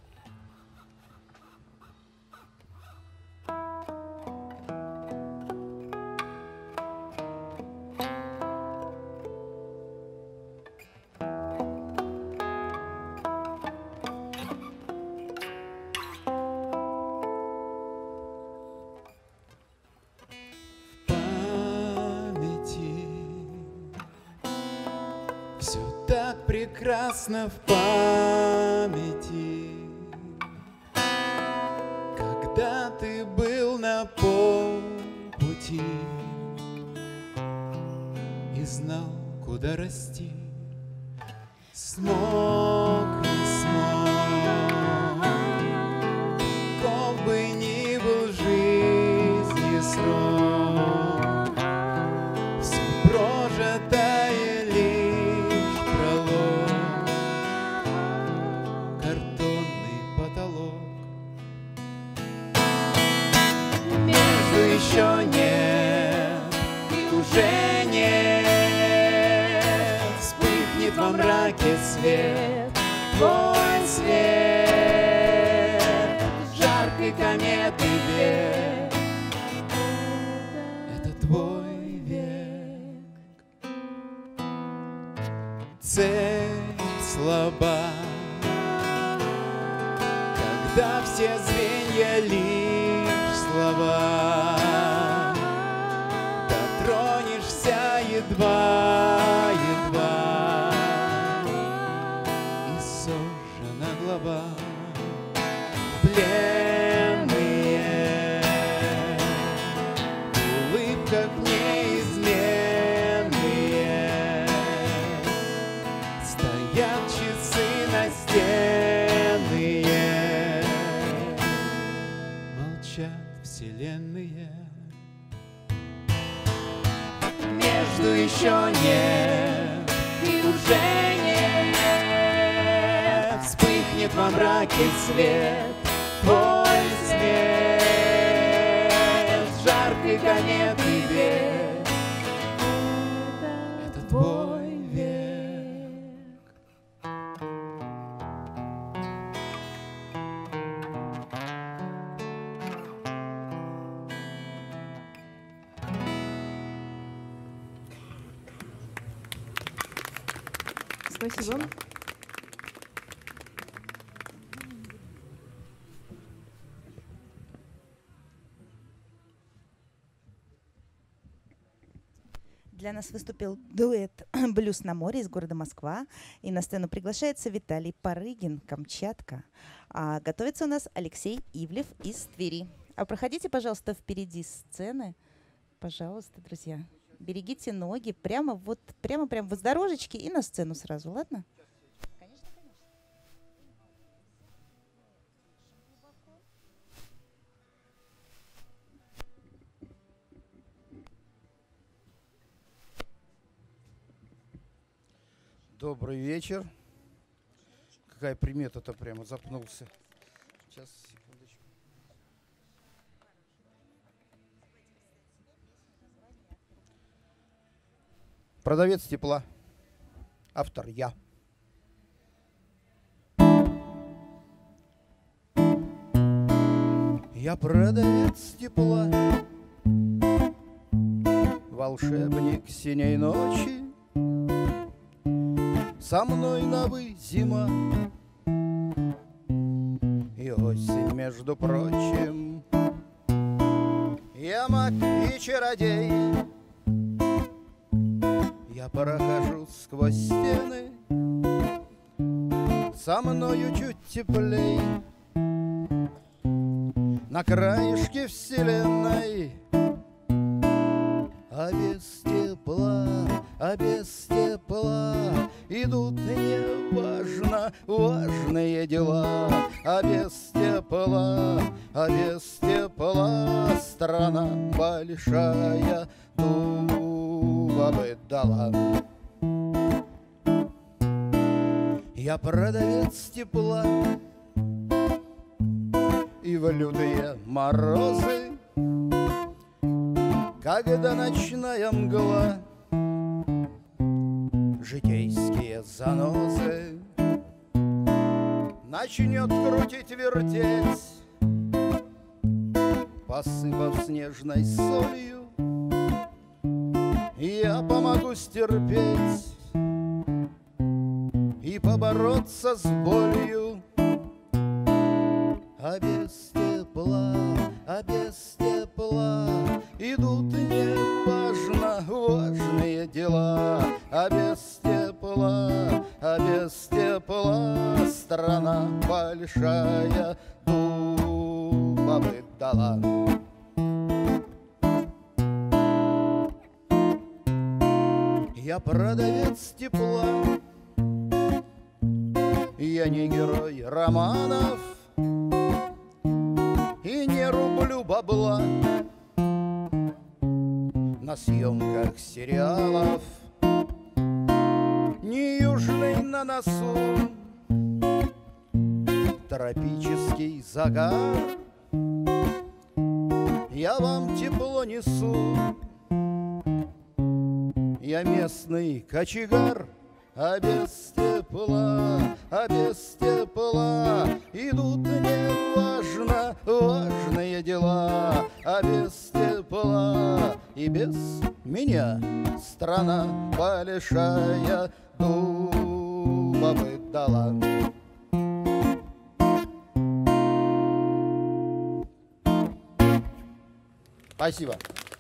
Прекрасно в памяти, когда ты был на полпути и знал, куда расти. Смог, не смог, каков бы ни был жизни срок, все прожитое лишь пролог, картонный потолок. Между еще нет и уже мраке свет, твой свет, жаркой кометы век. Это твой век. Цепь слаба, когда все звенья лишь слова. Дотронешься едва-едва, и сожжена глава. Пленные в улыбках неизменные стоят часы настенные, молчат вселенные. Между еще нет и уже нет, вспыхнет во мраке свет, твой свет, жаркой кометы век. Это твой век. Спасибо. Для нас выступил дуэт «Блюз на море» из города Москва. И на сцену приглашается Виталий Парыгин, Камчатка. А готовится у нас Алексей Ивлев из Твери. А проходите, пожалуйста, впереди сцены. Пожалуйста, друзья. Берегите ноги. Прямо вот, прямо-прямо воздорожечки и на сцену сразу, ладно? Добрый вечер. Какая примета-то, прямо запнулся. Сейчас, секундочку. Продавец тепла. Автор я. Я продавец тепла, волшебник синей ночи. Со мной новый зима и осень, между прочим. Я маг и чародей, я прохожу сквозь стены, со мною чуть теплей. На краешке вселенной, а без тепла, а без тепла идут неважно важные дела. А без тепла, а без тепла страна большая дуба бы дала. Я продавец тепла, и в лютые морозы, когда ночная мгла, житейские занозы начнет крутить, вертеть, посыпав снежной солью, я помогу стерпеть и побороться с болью. А без тепла, а без тепла идут неважно важные дела. А без тепла, а без тепла страна большая дуба бы дала. Я продавец тепла, я не герой романов и не рублю бабла на съемках сериалов. Не южный на носу тропический загар, я вам тепло несу. Я местный кочегар, а без тепла, а без тепла идут неважно важные дела, а без тепла и без меня страна большая дуба бы дала. Спасибо.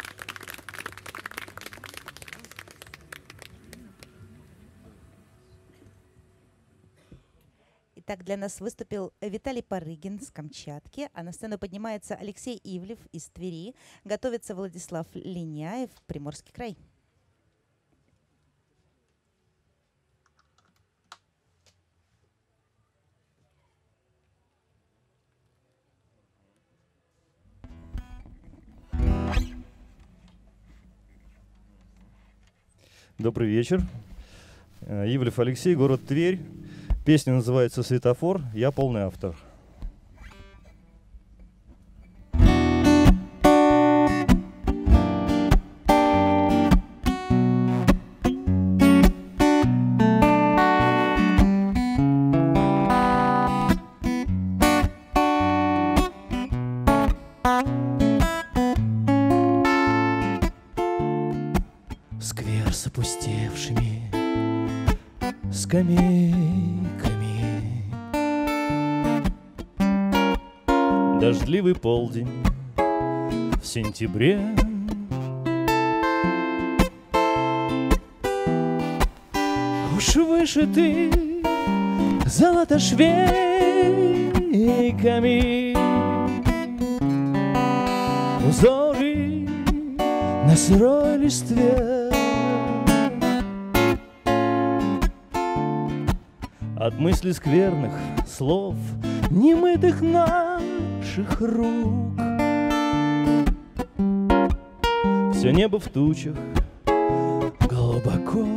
Итак, для нас выступил Виталий Парыгин с Камчатки, а на сцену поднимается Алексей Ивлев из Твери, готовится Владислав Линяев, Приморский край. Добрый вечер. Ивлев Алексей, город Тверь. Песня называется «Светофор». Я полный автор. Сквер с опустевшими скамейками, Дождливый полдень в сентябре, уж вышиты золотошвейками узоры на сырой листве. от мыслей скверных слов, немытых наших рук. Все небо в тучах глубоко.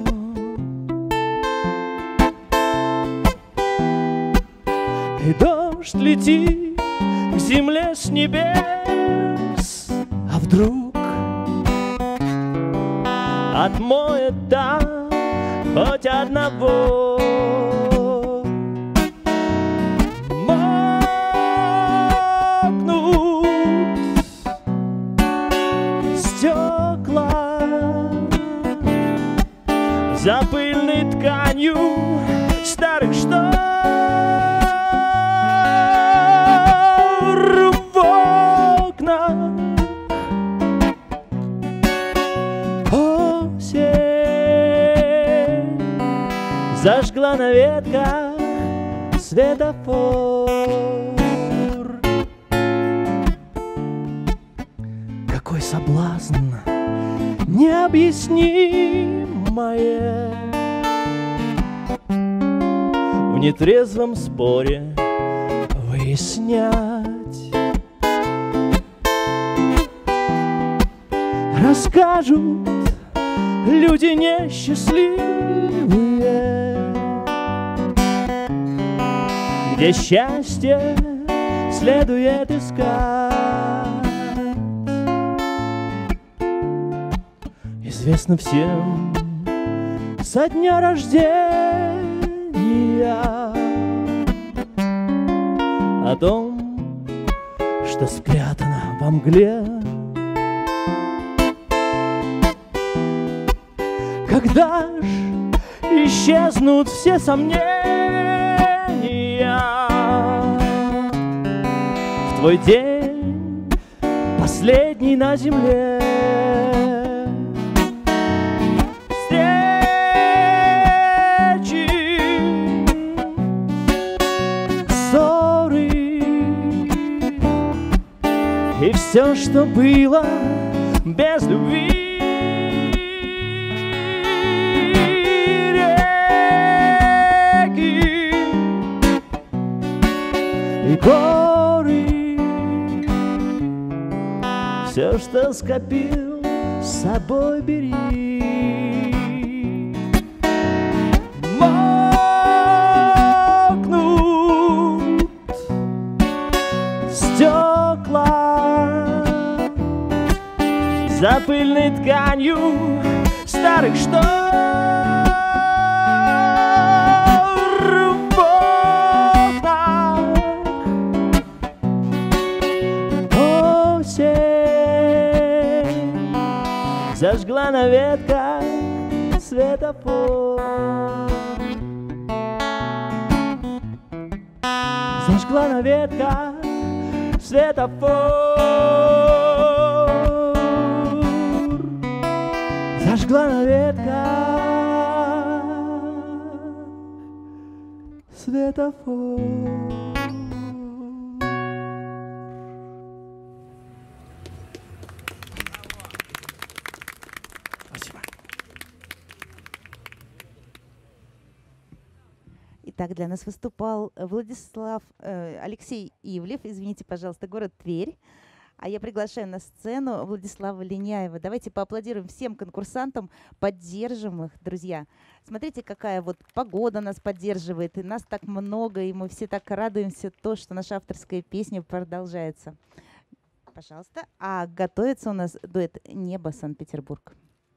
И дождь летит к земле с небес, а вдруг отмоет там хоть одного. Мокнут стекла за пыльной тканью старых штор. Зажгла на ветках светофор. Какой соблазн необъяснимое В нетрезвом споре выяснять. Расскажут люди несчастливые, где счастье следует искать. Известно всем со дня рождения о том, что спрятано во мгле. Когда ж исчезнут все сомнения в твой день, последний на земле? Встречи, ссоры и все, что было без любви. Горы, все, что скопил, с собой бери. Мокнут стекла за пыльной тканью старых штор. на ветках светофор. Зажгла на ветках светофор. Зажгла на ветках светофор. Итак, для нас выступал Владислав, э, Алексей Ивлев, извините, пожалуйста, город Тверь. А я приглашаю на сцену Владислава Линяева. Давайте поаплодируем всем конкурсантам, поддержим их, друзья. Смотрите, какая вот погода нас поддерживает, и нас так много, и мы все так радуемся, то, что наша авторская песня продолжается. Пожалуйста. А готовится у нас дуэт «Небо, Санкт-Петербург».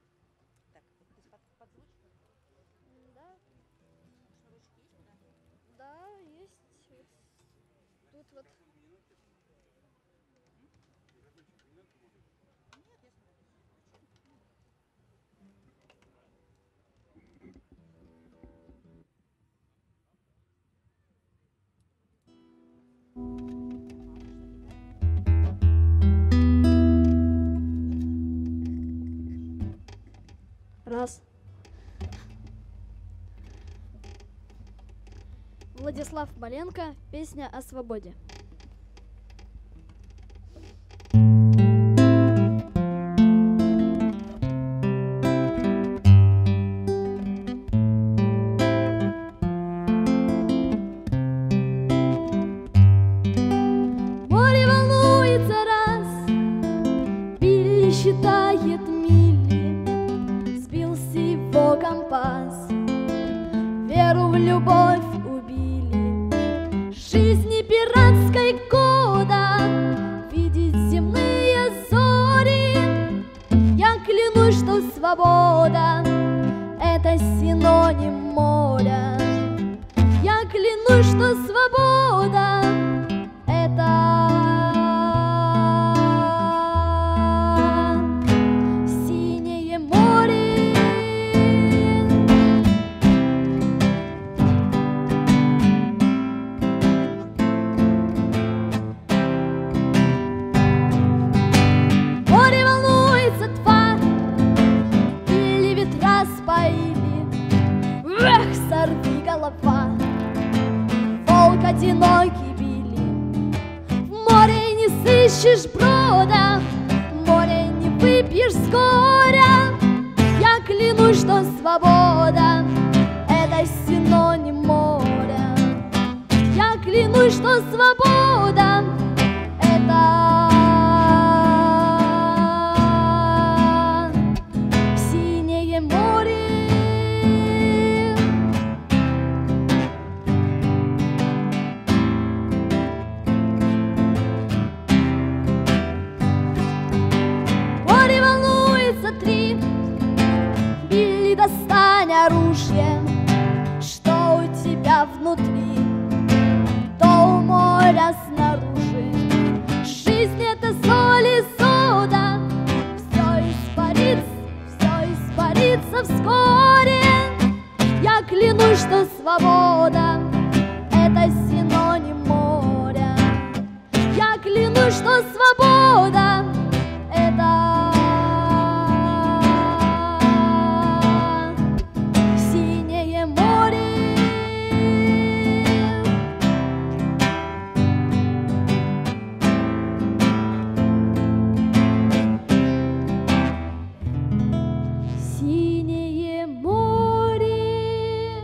Раз. Владислав Маленко, песня о свободе. Море волнуется раз, Билли считает мили, сбился его компас, веру в любовь убили. Жизни пиратской кода видеть земные зори. Я клянусь, что свобода — это синоним моря. Я клянусь, что свобода — это синее море. Море волнуется, тварь, или ветра споили. Эх, сорви голова, волк одинокий били. В море не сыщешь брода, в море не выпьешь с горя. Я клянусь, что свобода — это синоним моря. Я клянусь, что свобода — это синее море. Море волнуется, три. Билли, достань оружие, что у тебя внутри, то у моря снаружи. Жизнь — это соль и сода, все испарится, все испарится вскоре. Я клянусь, что свобода — это синоним моря. Я клянусь, что свобода — это синее море. Синее море.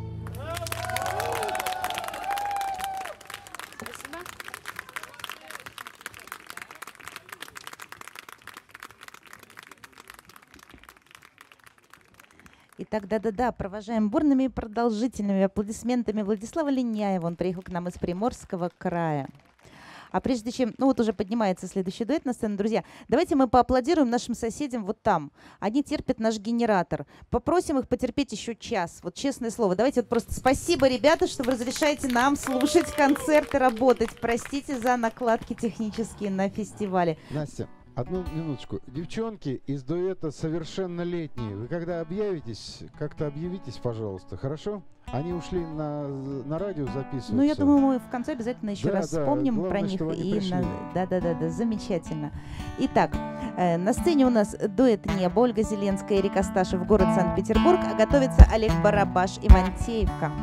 Итак, да-да-да, провожаем бурными и продолжительными аплодисментами Владислава Линяева. Он приехал к нам из Приморского края. А прежде чем, ну вот уже поднимается следующий дуэт на сцену, друзья, давайте мы поаплодируем нашим соседям вот там. Они терпят наш генератор. Попросим их потерпеть еще час. Вот честное слово. Давайте вот просто спасибо, ребята, что вы разрешаете нам слушать концерты, работать. Простите за накладки технические на фестивале. Настя, Одну минуточку. Девчонки из дуэта «Совершеннолетние», вы когда объявитесь, как-то объявитесь, пожалуйста, хорошо? Они ушли на, на радио записываться. Ну, я думаю, мы в конце обязательно еще да, раз да, вспомним главное, про них. И на... Да, да, да, да, замечательно. Итак, э, на сцене у нас дуэт «Небо», Ольга Зеленская и Рика Сташев, город Санкт-Петербург, а готовится Олег Барабаш, Ивантеевка.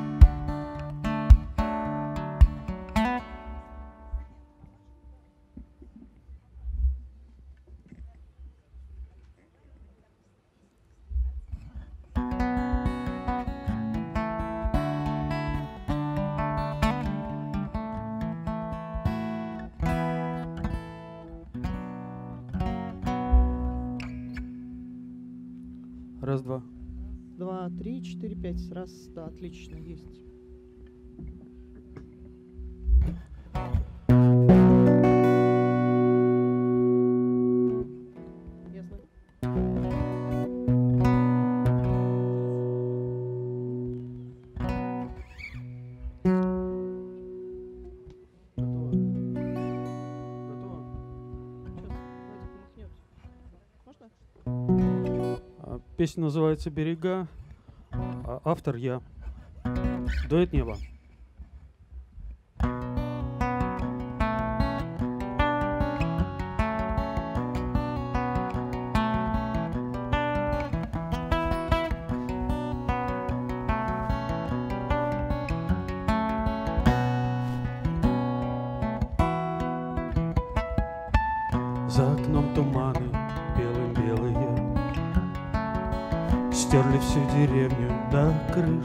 Раз, два. Два, три, четыре, пять. Раз, да, отлично, есть. Ясно. Песня называется «Берега», а автор я. Дуэт «Небо». За окном туманы белым-белые, стерли всю деревню до крыш.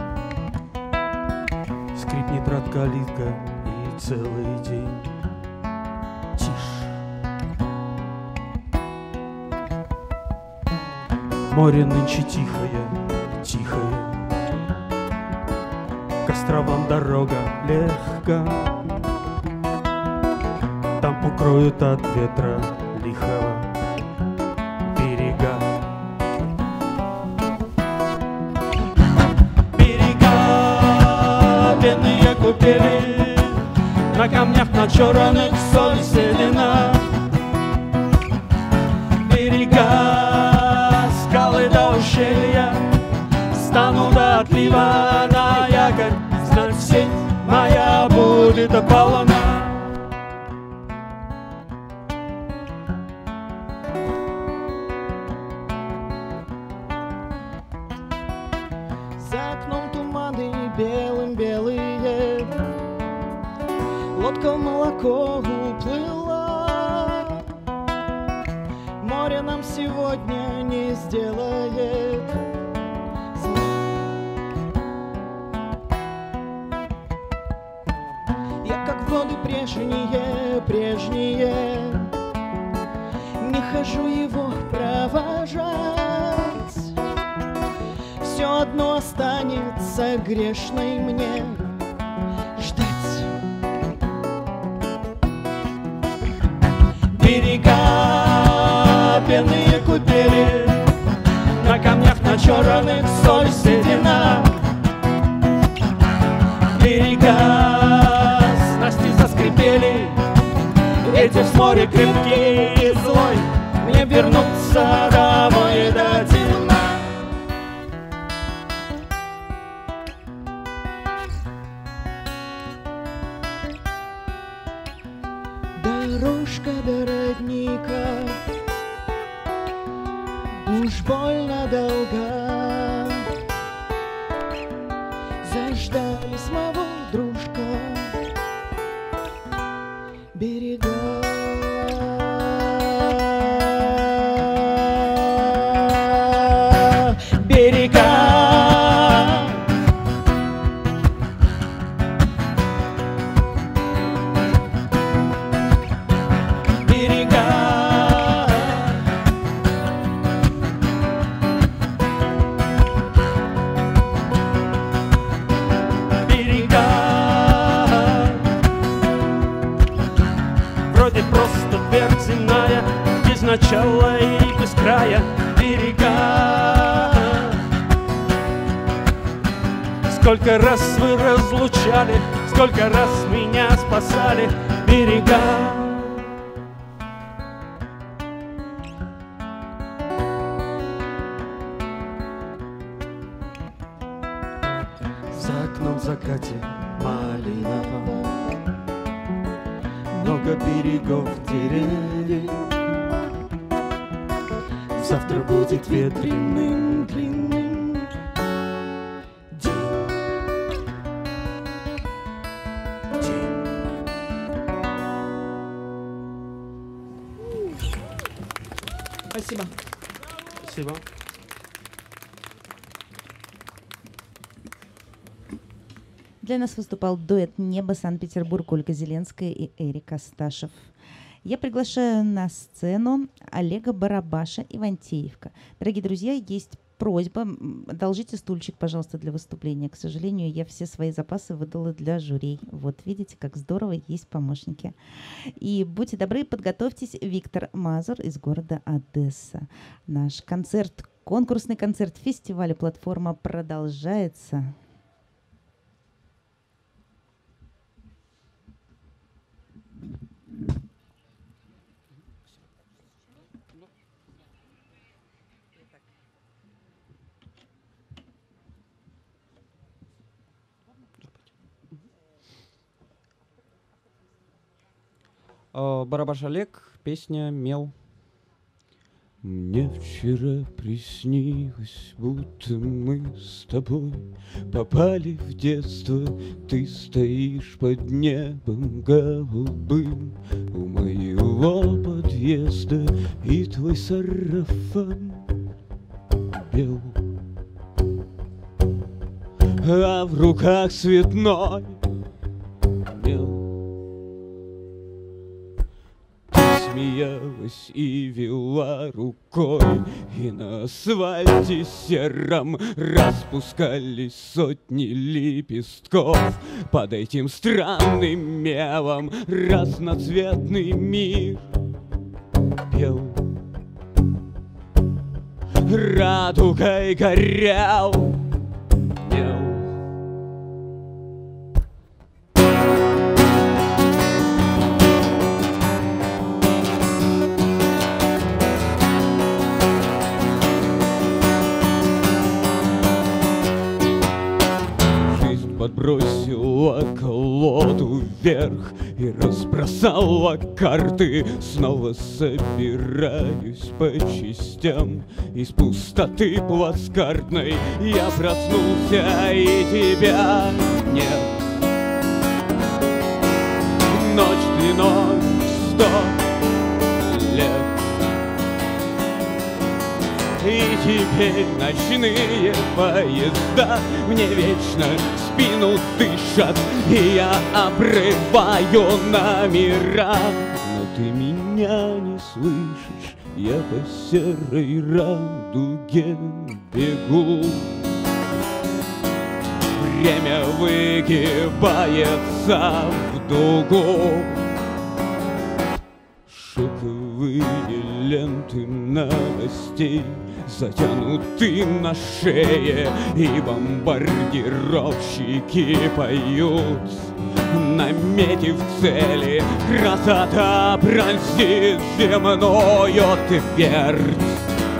Скрипнет рад-калитка и целый день тишь. Море нынче тихое, тихое, к островам дорога легка. Там укроют от ветра лихого берега. Бедные купели, на камнях на черных соль седина. Берега, скалы до ущелья, стану до отлива на якорь. Знать сеть моя будет полна. За окном туманы белым-белые, лодка в молоко уплыла. Море нам сегодня не сделает зла. Я как воды прежние, прежние, не хожу его провожать. Все одно останется грешной мне ждать. Берега, пенные купели, на камнях на черных соль седина. Берега, снасти заскрипели, ветер с моря крепкий и злой. Мне вернуться домой до темна. Дорожка до родника уж больно долга. Заждались моего дружка берега. Берега, начала и без края берега. Сколько раз вы разлучали, сколько раз меня спасали берега. За окном в закате малиновом много берегов деревьев. Завтра будет ветреным, длинным день. День. Спасибо. Спасибо. Для нас выступал дуэт «Небо Санкт-Петербург», Ольга Зеленская и Эрик Асташев. Я приглашаю на сцену Олега Барабаша, Ивантеевка. Дорогие друзья, есть просьба, одолжите стульчик, пожалуйста, для выступления. К сожалению, я все свои запасы выдала для жюри. Вот видите, как здорово, есть помощники. И будьте добры, подготовьтесь, Виктор Мазур из города Одесса. Наш концерт, конкурсный концерт фестиваля «Платформа» продолжается. Барабаш Олег, песня «Мел». Мне вчера приснилось, будто мы с тобой попали в детство. Ты стоишь под небом голубым у моего подъезда, и твой сарафан бел, а в руках цветной мел. Смеялась и вела рукой, и на асфальте сером распускались сотни лепестков. Под этим странным мелом разноцветный мир пел, радугой горел мел. Подбросила колоду вверх и разбросала карты. Снова собираюсь по частям. Из пустоты плацкартной я проснулся, и тебя нет. Ночь длиной сто лет, и теперь ночные поезда мне вечно спину дышат, и я обрываю номера. Но ты меня не слышишь, я по серой радуге бегу. Время выгибается в дугу. Шоковые ленты новостей затянуты на шее, и бомбардировщики поют, наметив цели. Красота пронзит земную твердь,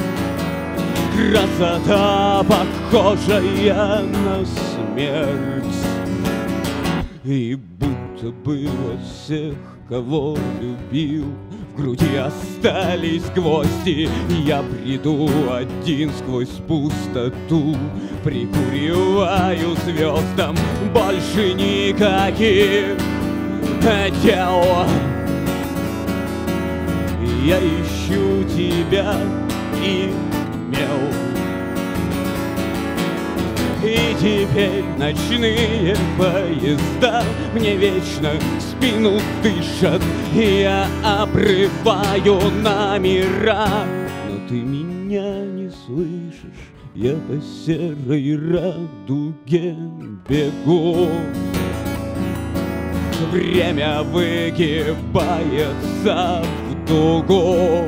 красота, похожая на смерть. И будто бы от всех, кого любил, в груди остались гвозди. Я бреду один сквозь пустоту, прикуриваю звездам больше никаких дел. Я ищу тебя и мел, и теперь ночные поезда мне вечно спину дышат, и я обрываю номера. Но ты меня не слышишь, я по серой радуге бегу. Время выгибается в дугу.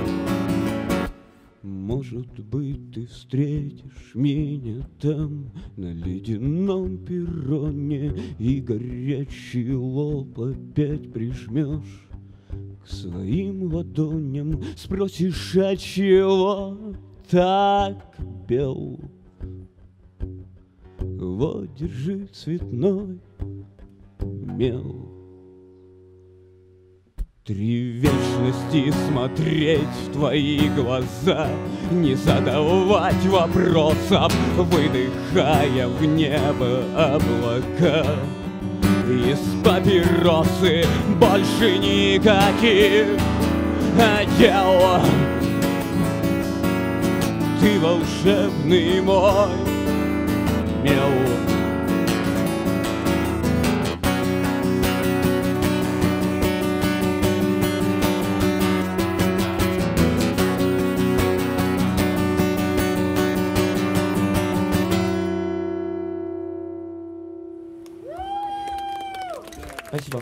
Может быть, ты встретишь меня там, на ледяном перроне, и горячий лоб опять прижмешь к своим ладоням. Спросишь, а чего так бел? Вот, держи цветной мел. Три вечности смотреть в твои глаза, не задавать вопросов, выдыхая в небо облака. Из папиросы больше никаких дел. Ты волшебный мой мел. Спасибо.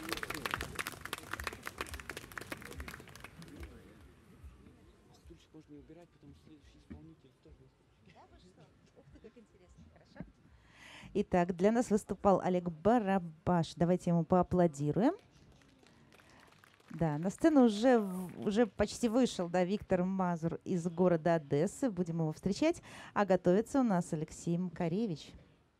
Итак, для нас выступал Олег Барабаш. Давайте ему поаплодируем. Да, на сцену уже, уже почти вышел, да, Виктор Мазур из города Одессы. Будем его встречать. А готовится у нас Алексей Макаревич.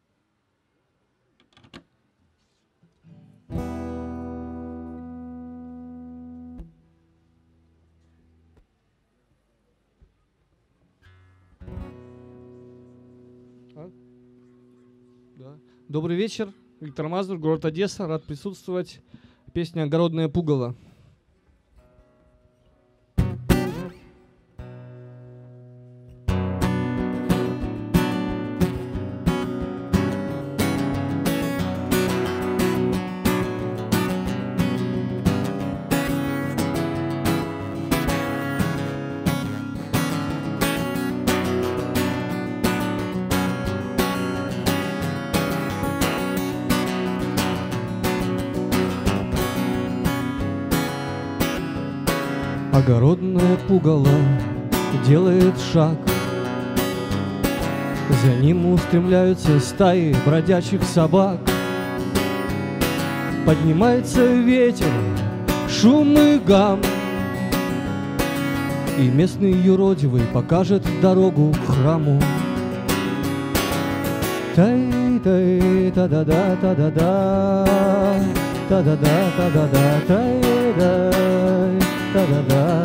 Да. Добрый вечер, Виктор Мазур, город Одесса, рад присутствовать. Песня «Огородное пугало». Огородное пугало делает шаг, за ним устремляются стаи бродячих собак. Поднимается ветер, шум и гам, и местный юродивый покажет дорогу к храму. Тай-тай, та-да-да, та-да-да, та-да-да, та-да-да, тай-дай, та-да-да.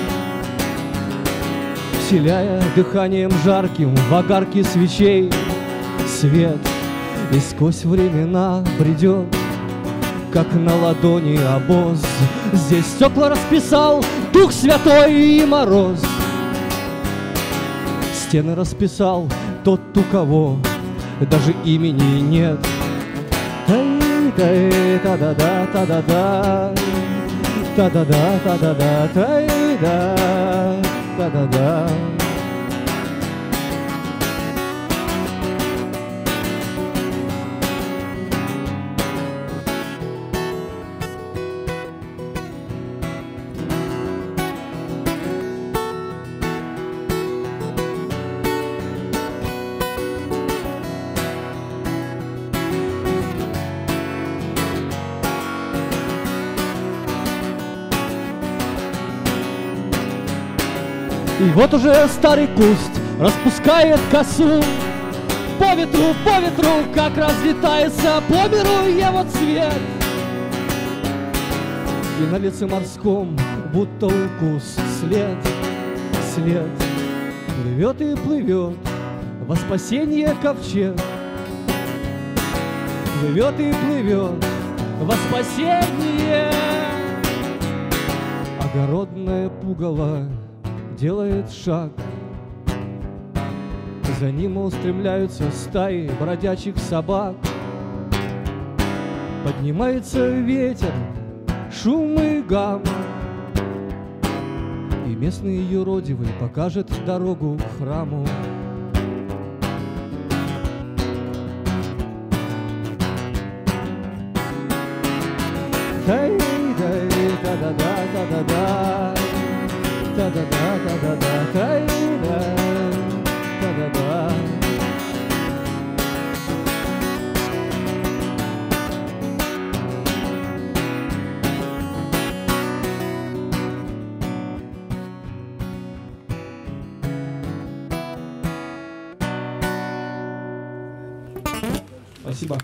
Вселяя дыханием жарким в огарке свечей свет, и сквозь времена бредет, как на ладони обоз. Здесь стекла расписал Дух Святой и мороз. Стены расписал тот, у кого даже имени нет. Тай-тай, та-да-да, та-да-да, та-да-да, та-да-да, тай-да, та-да-да. И вот уже старый куст распускает косу. По ветру, по ветру, как разлетается по миру его цвет. И на лице морском будто укус, след, след. Плывет и плывет во спасение ковчег. Плывет и плывет во спасение. Огородное пугало делает шаг, за ним устремляются стаи бродячих собак. Поднимается ветер, шум и гам, и местный юродивый покажет дорогу к храму. Тай-дай, та-да-да, та-да-да, та-да-да, та-да-да, тай-да, та-да-да. Спасибо.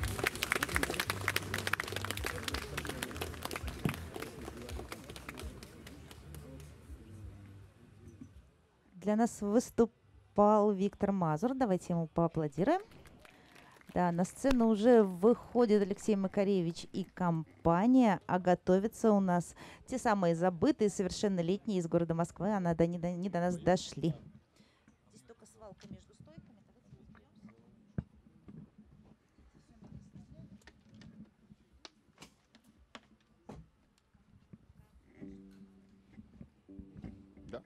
Для нас выступал Виктор Мазур. Давайте ему поаплодируем. Да, на сцену уже выходит Алексей Макаревич и компания, а готовятся у нас те самые забытые совершеннолетние из города Москвы. Она до, не, до, не до нас дошли. Здесь только свалка между стойками. Да.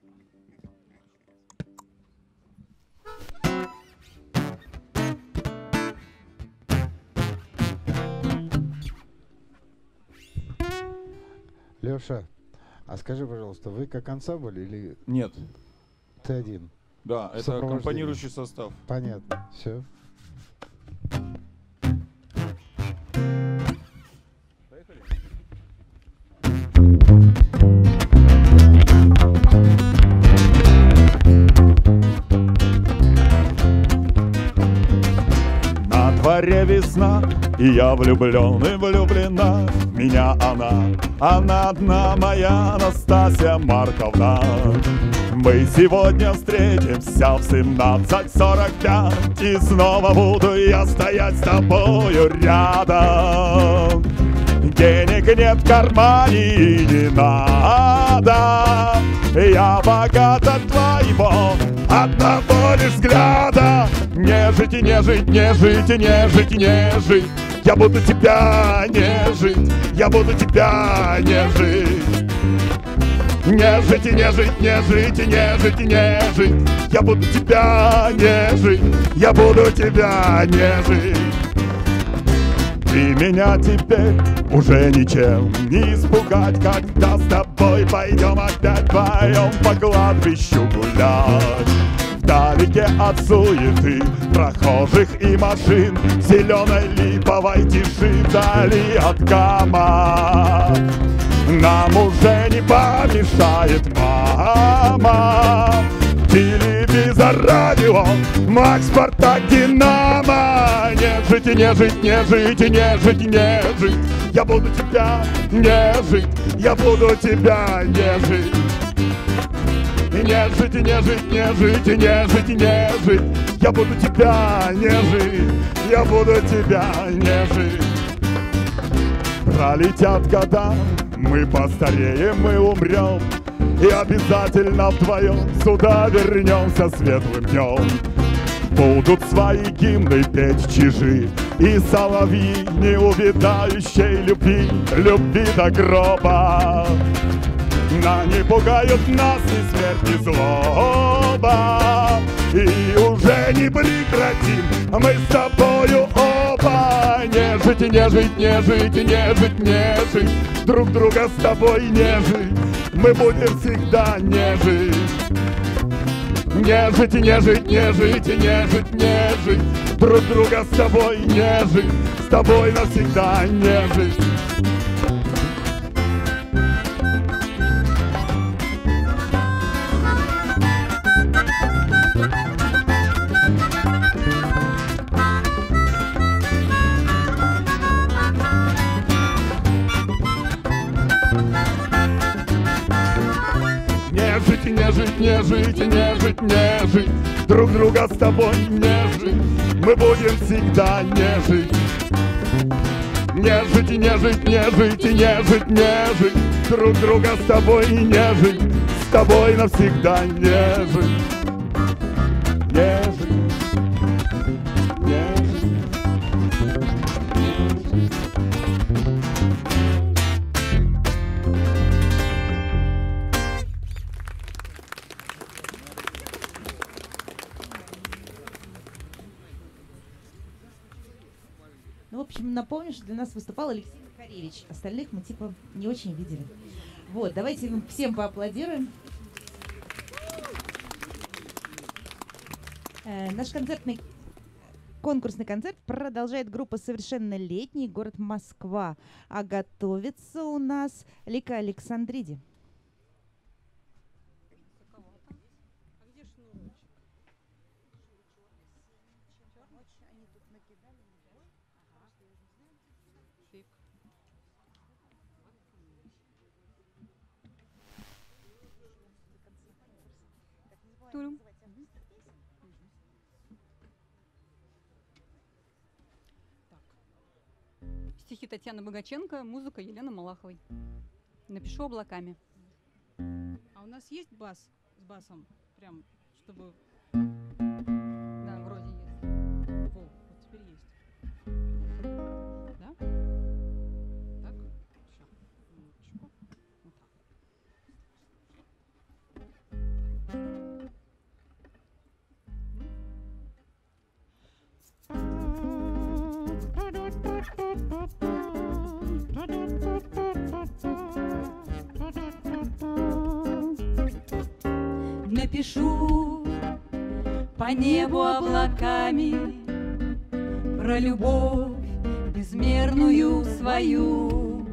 Леша, а скажи, пожалуйста, вы как ансамбль или... Нет. Ты один? Да, это Сопровождение. аккомпанирующий состав. Понятно, все. На дворе весна, и я влюблен и влюблена в меня она. Она одна моя, Анастасия Марковна. Мы сегодня встретимся в семнадцать сорок пять, и снова буду я стоять с тобою рядом. Денег нет в кармане и не надо, я богат от твоего одного лишь взгляда. Не жить и не жить, не жить и не жить и не жить, я буду тебя не жить, я буду тебя не жить. Не жить и не жить, не жить и не жить и не жить, я буду тебя не жить, я буду тебя не жить. Ты меня теперь уже ничем не испугать, когда с тобой пойдем опять вдвоем по кладбищу гулять. Вдалеке от суеты прохожих и машин, в зеленой липовой тиши вдали от кама. Нам уже не помешает мама, телевизор, радио, Макс, Спартак, Динамо. Не жить и не жить, не жить и не жить и не жить, я буду тебя не жить, я буду тебя не жить. И не жить, и не жить, не жить, и не жить, и не жить, я буду тебя не жить, я буду тебя не жить. Пролетят года, мы постареем, мы умрем, и обязательно вдвоем сюда вернемся светлым днем. Будут свои гимны петь чижи и соловьи неувядающей любви, любви до гроба. Но не пугают нас ни смерть, ни злоба, и уже не прекратим мы с тобою оба. Не жить и не жить, не жить и не жить, не жить, друг друга с тобой не жить, мы будем всегда не жить. Не жить и не жить, не жить и не жить, не жить, друг друга с тобой не жить, с тобой навсегда не жить. Не жить, не жить, не жить, не жить, не жить, друг друга с тобой не жить, мы будем всегда не жить. Не жить, не жить, не жить, не жить, не жить, друг друга с тобой не жить, с тобой навсегда не жить. Не жить, не жить. Ну, в общем, напомню, что для нас выступал Алексей Макаревич. Остальных мы типа не очень видели. Вот, давайте им всем поаплодируем. Э, наш концертный конкурсный концерт продолжает группа «Совершеннолетний», город Москва. А готовится у нас Лика Александриди. Турум. Стихи Татьяны Богаченко, музыка Елены Малаховой. Напишу облаками. А у нас есть бас с басом? Прям, чтобы... Да, вроде есть. Во, вот теперь есть. Да? Так? Сейчас. Минуточку. Вот так. Напишу по небу облаками про любовь безмерную свою.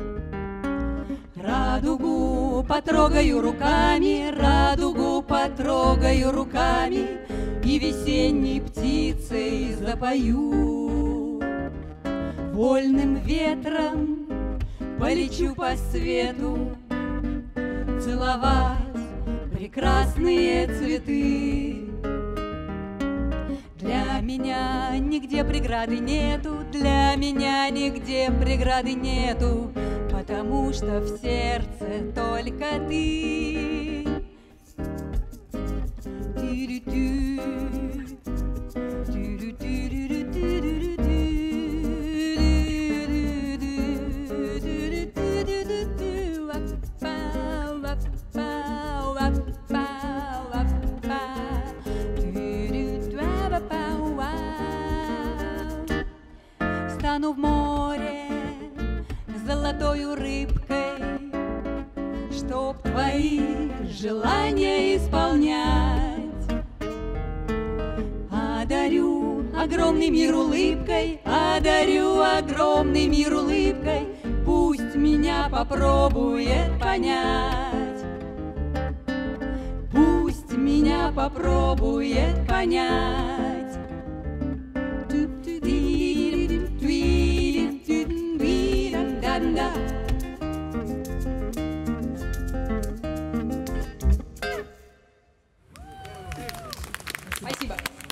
Радугу потрогаю руками, радугу потрогаю руками и весенней птицей запою. Вольным ветром полечу по свету, целовать прекрасные цветы. Для меня нигде преграды нету, для меня нигде преграды нету, потому что в сердце только ты. Стану в море золотою рыбкой, чтоб твои желания исполнять. Одарю огромный мир улыбкой, одарю огромный мир улыбкой, пусть меня попробует понять. Пусть меня попробует понять. Да. Спасибо.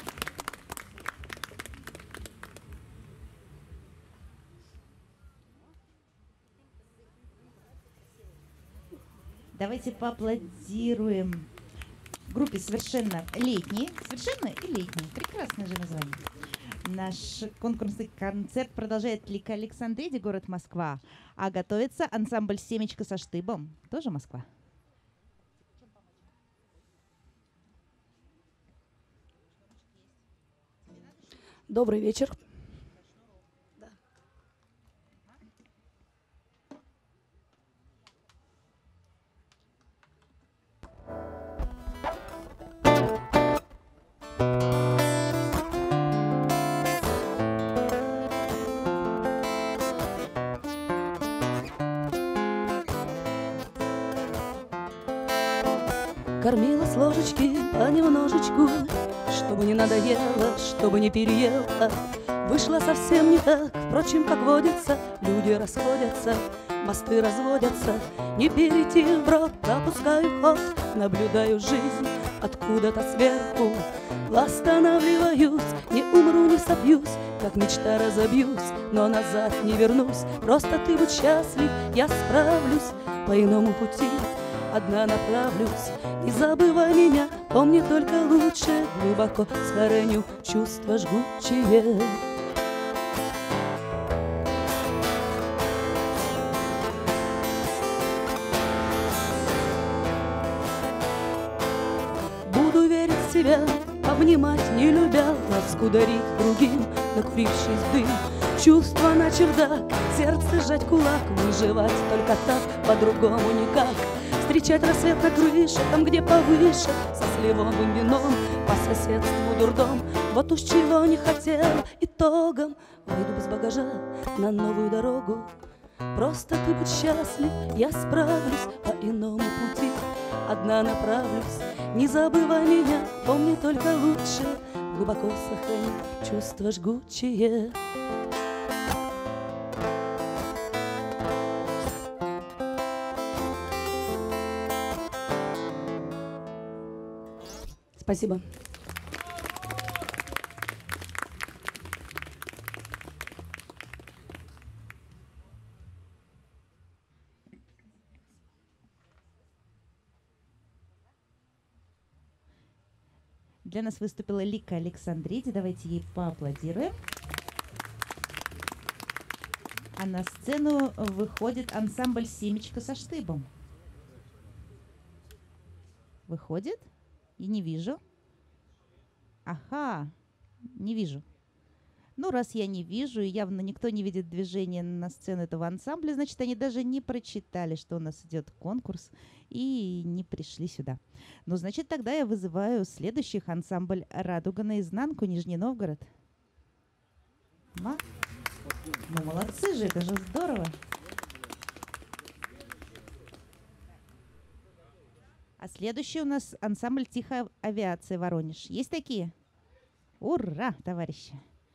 Давайте поаплодируем группе «Совершенно летние». «Совершенно» и «Летние». Прекрасное же название. Наш конкурсный концерт продолжает Лика Александриди, город Москва. А готовится ансамбль «Семечко со штыбом», тоже Москва. Добрый вечер. Кормила с ложечки понемножечку, чтобы не надоело, чтобы не переела. Вышло совсем не так, впрочем, как водится. Люди расходятся, мосты разводятся. Не перейти вброд, опускаю ход, наблюдаю жизнь откуда-то сверху. Останавливаюсь, не умру, не сопьюсь, как мечта разобьюсь, но назад не вернусь. Просто ты будь счастлив, я справлюсь, по иному пути одна направлюсь. Не забывай меня, помни только лучше, глубоко схороню чувства жгучие. Буду верить в себя, обнимать не любя, ласку дарить другим, накурившись дым. Чувства на чердак, сердце сжать кулак, выживать только так, по-другому никак. Встречать рассвет на крыше, там, где повыше, со сливовым вином, по соседству дурдом. Вот уж чего не хотел, итогом выйду без багажа на новую дорогу. Просто ты будь счастлив, я справлюсь, по иному пути одна направлюсь. Не забывай меня, помни только лучше, глубоко сохранив чувства жгучие. Спасибо. Для нас выступила Лика Александриди. Давайте ей поаплодируем. А на сцену выходит ансамбль «Семечка со штыбом». Выходит? И не вижу. Ага, не вижу. Ну, раз я не вижу, и явно никто не видит движения на сцену этого ансамбля, значит, они даже не прочитали, что у нас идет конкурс, и не пришли сюда. Ну, значит, тогда я вызываю следующих ансамбль «Радуга наизнанку», Нижний Новгород. Ма? Ну, молодцы же, это же здорово. А следующий у нас ансамбль «Тихая авиация», Воронеж. Есть такие? Ура, товарищи!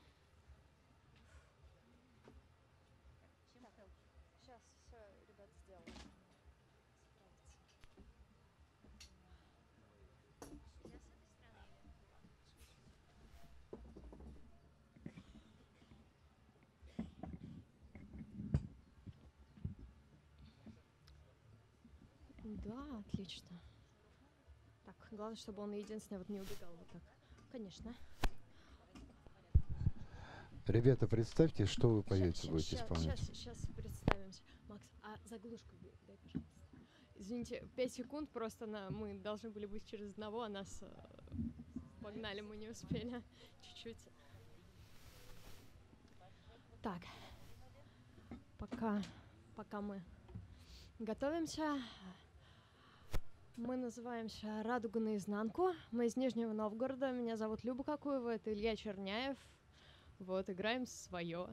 Да, отлично. Так, главное, чтобы он единственный вот не убегал вот так. Конечно. Ребята, представьте, что вы поете, ща, будете ща, исполнять. Сейчас, сейчас представимся. Макс, а заглушку дай, пожалуйста. Извините, пять секунд просто на, мы должны были быть через одного, а нас э, погнали, мы не успели. Чуть-чуть. Так, пока, пока мы готовимся, мы называемся «Радуга наизнанку». Мы из Нижнего Новгорода. Меня зовут Люба Кокуева, это Илья Черняев. Вот, играем свое.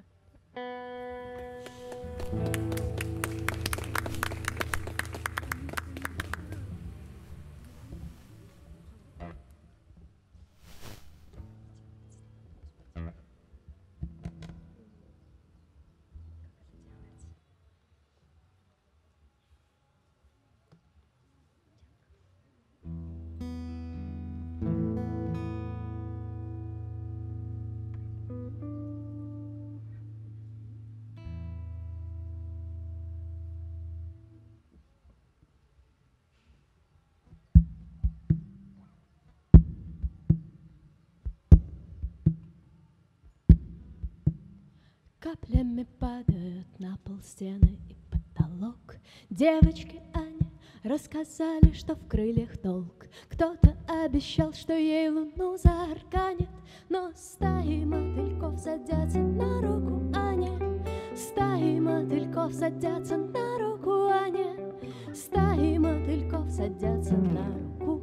Каплями падают на пол стены и потолок. Девочке Ане рассказали, что в крыльях толк. Кто-то обещал, что ей луну заарканит, но стаи мотыльков садятся на руку Ане. Стаи мотыльков садятся на руку Ане. Стаи мотыльков садятся на руку.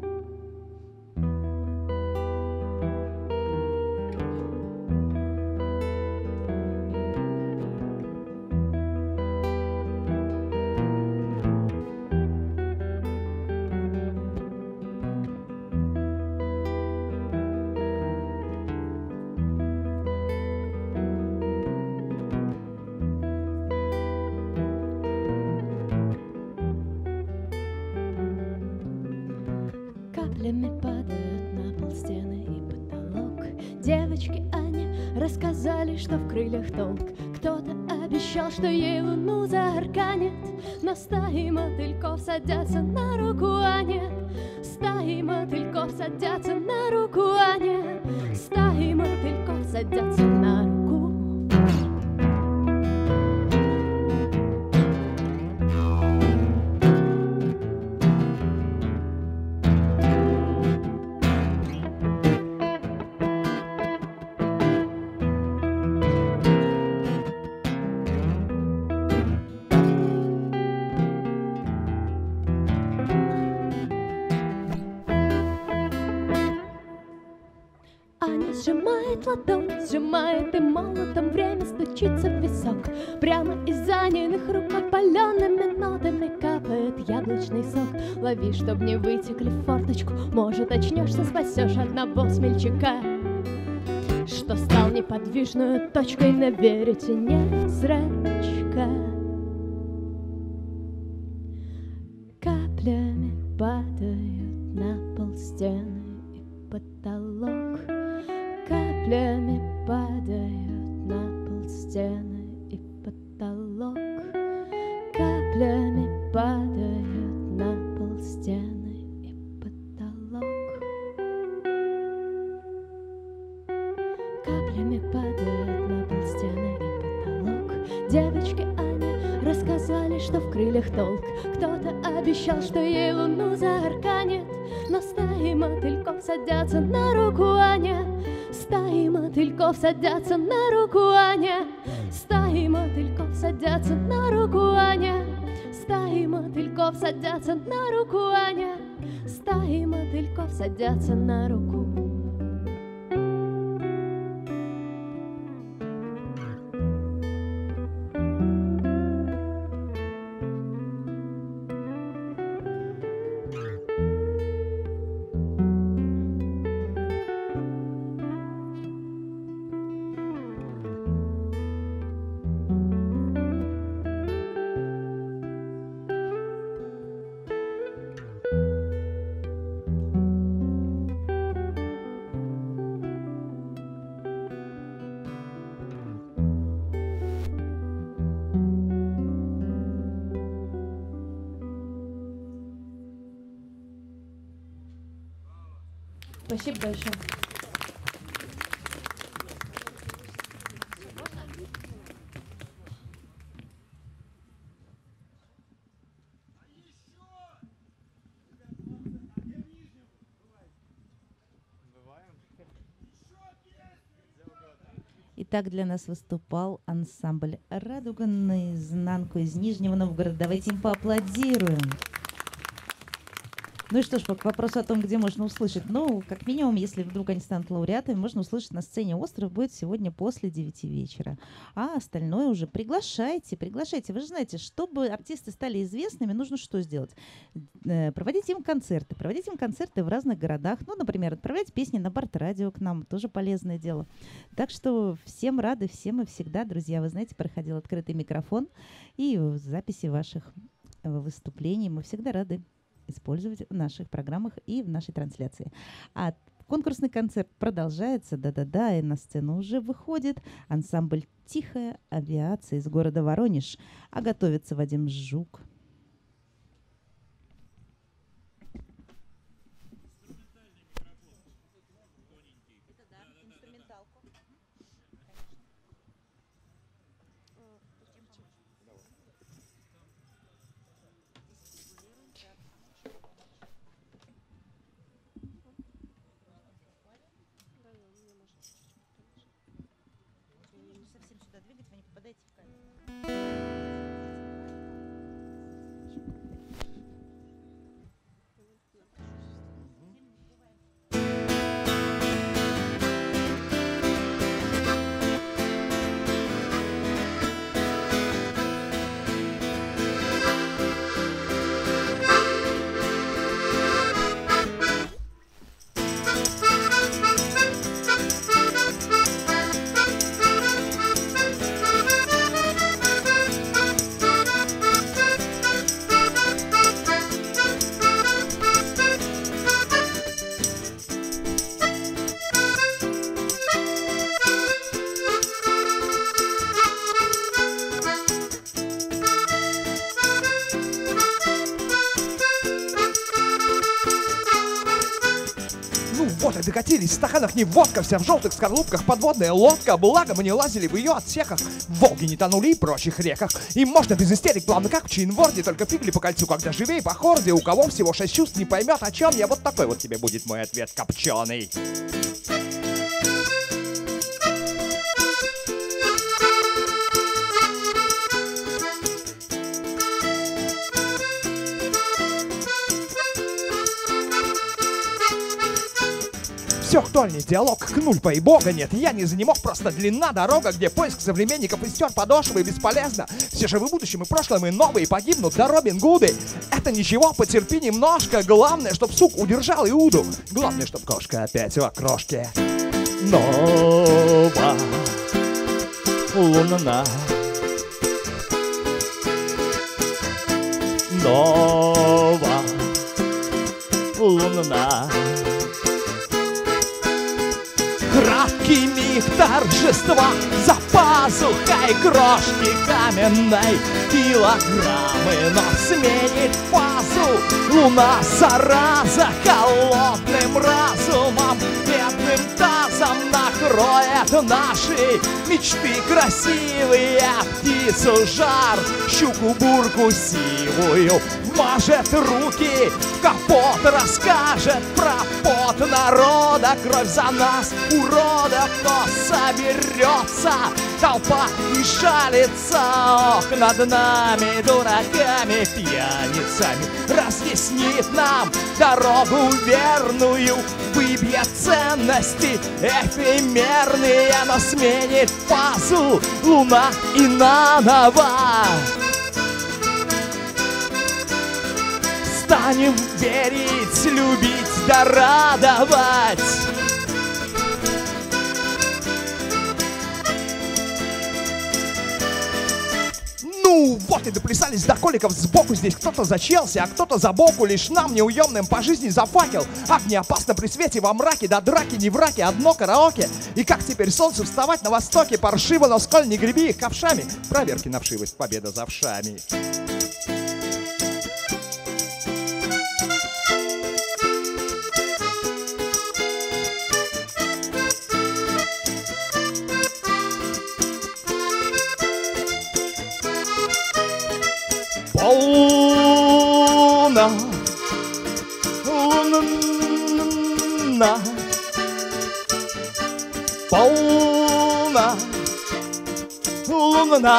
Каплями падают на пол стены и потолок. Девочке Ане рассказали, что в крыльях толк. Кто-то обещал, что ей луну заарканит, но стаи мотыльков садятся на руку Ане. Стаи мотыльков садятся на руку Ане. Стаи мотыльков садятся на руку. Сжимает ладонь, сжимает и молотом время стучится в висок. Прямо из Аниных рук опаленными нотами капает яблочный сок. Лови, чтоб не вытекли в форточку, может очнешься, спасешь одного смельчака. что стал неподвижной точкой на веретене зрачка. Каплями падают на пол стены и потолок. Каплями падают на пол стены и потолок. Каплями падают на пол стены и потолок. Каплями падают на пол стены и потолок. Девочке Ане рассказали, что в крыльях толк. Кто-то обещал, что ей луну заарканит, но стаи мотыльков садятся на руку Аня. Стаи мотыльков садятся на руку Аня. Стаи мотыльков садятся на руку Аня. Стаи мотыльков садятся на руку Аня. Стаи мотыльков садятся на руку. Спасибо большое. Итак, для нас выступал ансамбль «Радуга» наизнанку из Нижнего Новгорода. Давайте им поаплодируем. Ну и что ж, к вопросу о том, где можно услышать. Ну, как минимум, если вдруг они станут лауреатами, можно услышать на сцене «Остров» будет сегодня после девяти вечера. А остальное уже приглашайте, приглашайте. Вы же знаете, чтобы артисты стали известными, нужно что сделать? Проводить им концерты. Проводить им концерты в разных городах. Ну, например, отправлять песни на Барт-радио к нам. Тоже полезное дело. Так что всем рады, всем и всегда, друзья. Вы знаете, проходил открытый микрофон и записи ваших выступлений. Мы всегда рады использовать в наших программах и в нашей трансляции. А конкурсный концерт продолжается, да-да-да, и на сцену уже выходит ансамбль «Тихая авиация» из города Воронеж, а готовится Вадим Жук. Докатились, в стаканах не водка, вся в желтых скорлупках подводная лодка. Благо мы не лазили в ее отсеках, в Волге не тонули и прочих реках. И можно без истерик, плавно как в Чейнворде, только фигли по кольцу, когда живей по хорде. У кого всего шесть чувств, не поймет о чем я. Вот такой вот тебе будет мой ответ, копченый. Все актуальный диалог, кнуль по и бога нет. Я не занемог, просто длина дорога, где поиск современников истер подошвы бесполезно. Все же вы будущем и прошлым и новые погибнут, да Робин Гуды. Это ничего, потерпи немножко. Главное, чтоб сук удержал Иуду. Главное, чтоб кошка опять в окрошке. Нова луна, нова луна. Краткий миг торжества, за пазухой крошки каменной, килограммы, но сменит фазу луна, зараза, холодным разумом, медным тазом накроет наши мечты красивые, птицу жар, щуку-бурку сивую, мажет руки, капот расскажет про пот народа, кровь за нас, уродов, но соберется толпа и жалится, ох, над нами, дураками, пьяницами, разъяснит нам дорогу верную, выбьет ценности эфемерные, но сменит фазу луна и наново. Станем верить, любить да радовать. Ну, вот и доплясались до коликов сбоку. Здесь кто-то за Челси, а кто-то за боку. Лишь нам, неуемным по жизни, за факел. Огни опасно при свете во мраке. До драки не враки, одно караоке. И как теперь солнцу вставать на востоке? Паршиво, но сколь не греби их ковшами. Проверки на вшивость, победа за вшами. Луна, луна, полна, луна.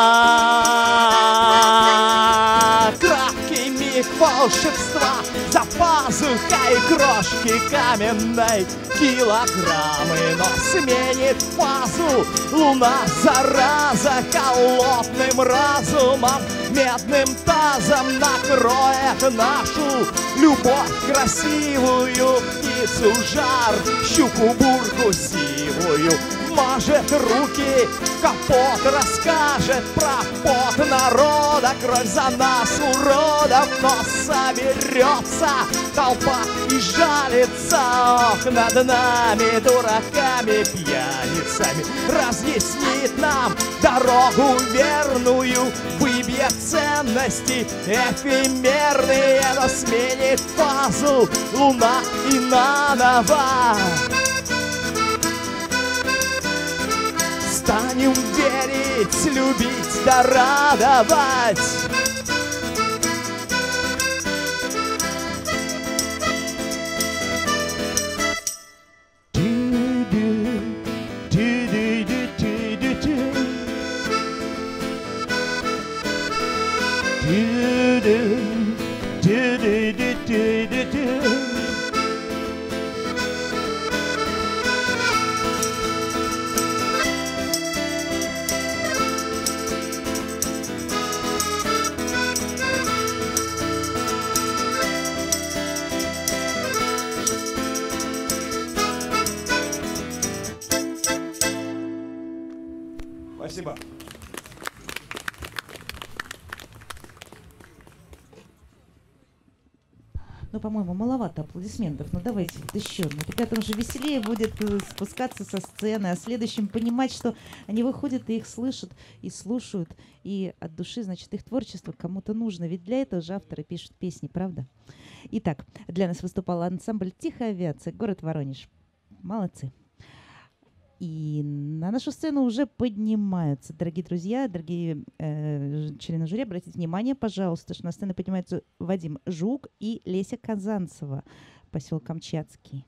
Краткий миг волшебства, за пазухой крошки каменной, килограммы, но сменит фазу луна, зараза, холодным разумом, медным тазом накроет нашу любовь красивую, птицу жар, щуку-бурку сивую, мажет руки, капот расскажет про пот народа, кровь за нас, уродов, но соберется толпа и жалится, ох, над нами, дураками, пьяницами, разъяснит нам дорогу верную, выбьет ценности эфемерные, но сменит фазу луна и наново. Станем верить, любить да радовать. Спасибо. Ну, по-моему, маловато аплодисментов. Ну, давайте вот еще. Ну, ребятам же веселее будет спускаться со сцены, а следующим понимать, что они выходят и их слышат, и слушают, и от души, значит, их творчество кому-то нужно. Ведь для этого же авторы пишут песни, правда? Итак, для нас выступал ансамбль «Тихая авиация», город Воронеж. Молодцы. И на нашу сцену уже поднимаются, дорогие друзья, дорогие э, члены жюри, обратите внимание, пожалуйста, что на сцену поднимаются Вадим Жук и Леся Казанцева, поселок Камчатский.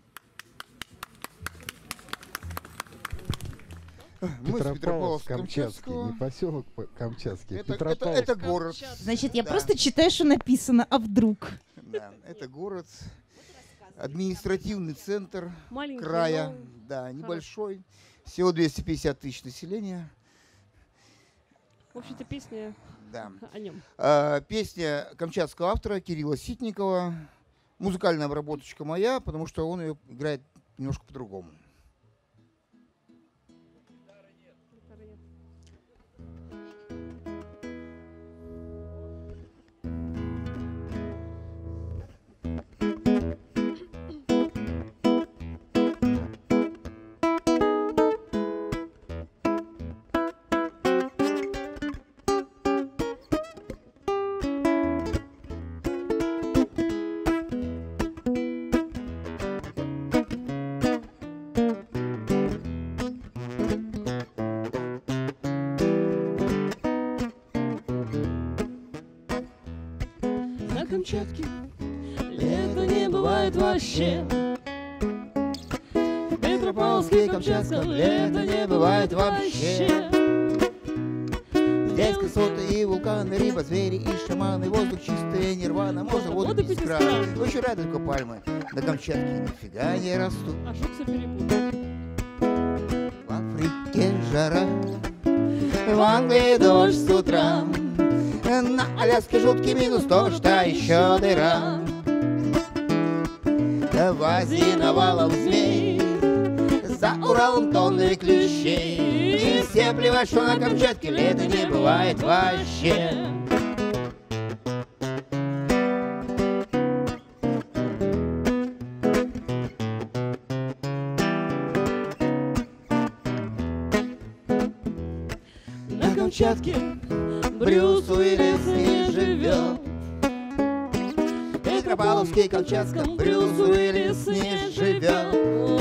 Мы с Петропавловск-Камчатский, не поселок Камчатский, это, Петропавловск. это, это город. Значит, я да. просто читаю, что написано, а вдруг? Да, это город, административный центр Маленький, края, но да, небольшой, всего двести пятьдесят тысяч населения. В общем-то, песня да. о нем. А, песня камчатского автора Кирилла Ситникова, музыкальная обработочка моя, потому что он ее играет немножко по-другому. Камчатке лето не бывает вообще. В Петропавловске и Камчатском лето не бывает вообще. Здесь красоты и вулканы, риба, звери и шаманы, воздух чистый, нирвана, можно воду пить из крана. Ну еще рядом только пальмы, на Камчатке нифига не растут. А что все перепутал? В Африке жара, в Англии дождь с утра, на Аляске жуткий минус, то что еще дыра. В Азии навалом змей, за Уралом тонны клещей. И все плевать, что на Камчатке лета не бывает вообще. На Камчатке Брюс Уиллис не живет. В Петропавловске и Камчатском Брюс Уиллис не живет.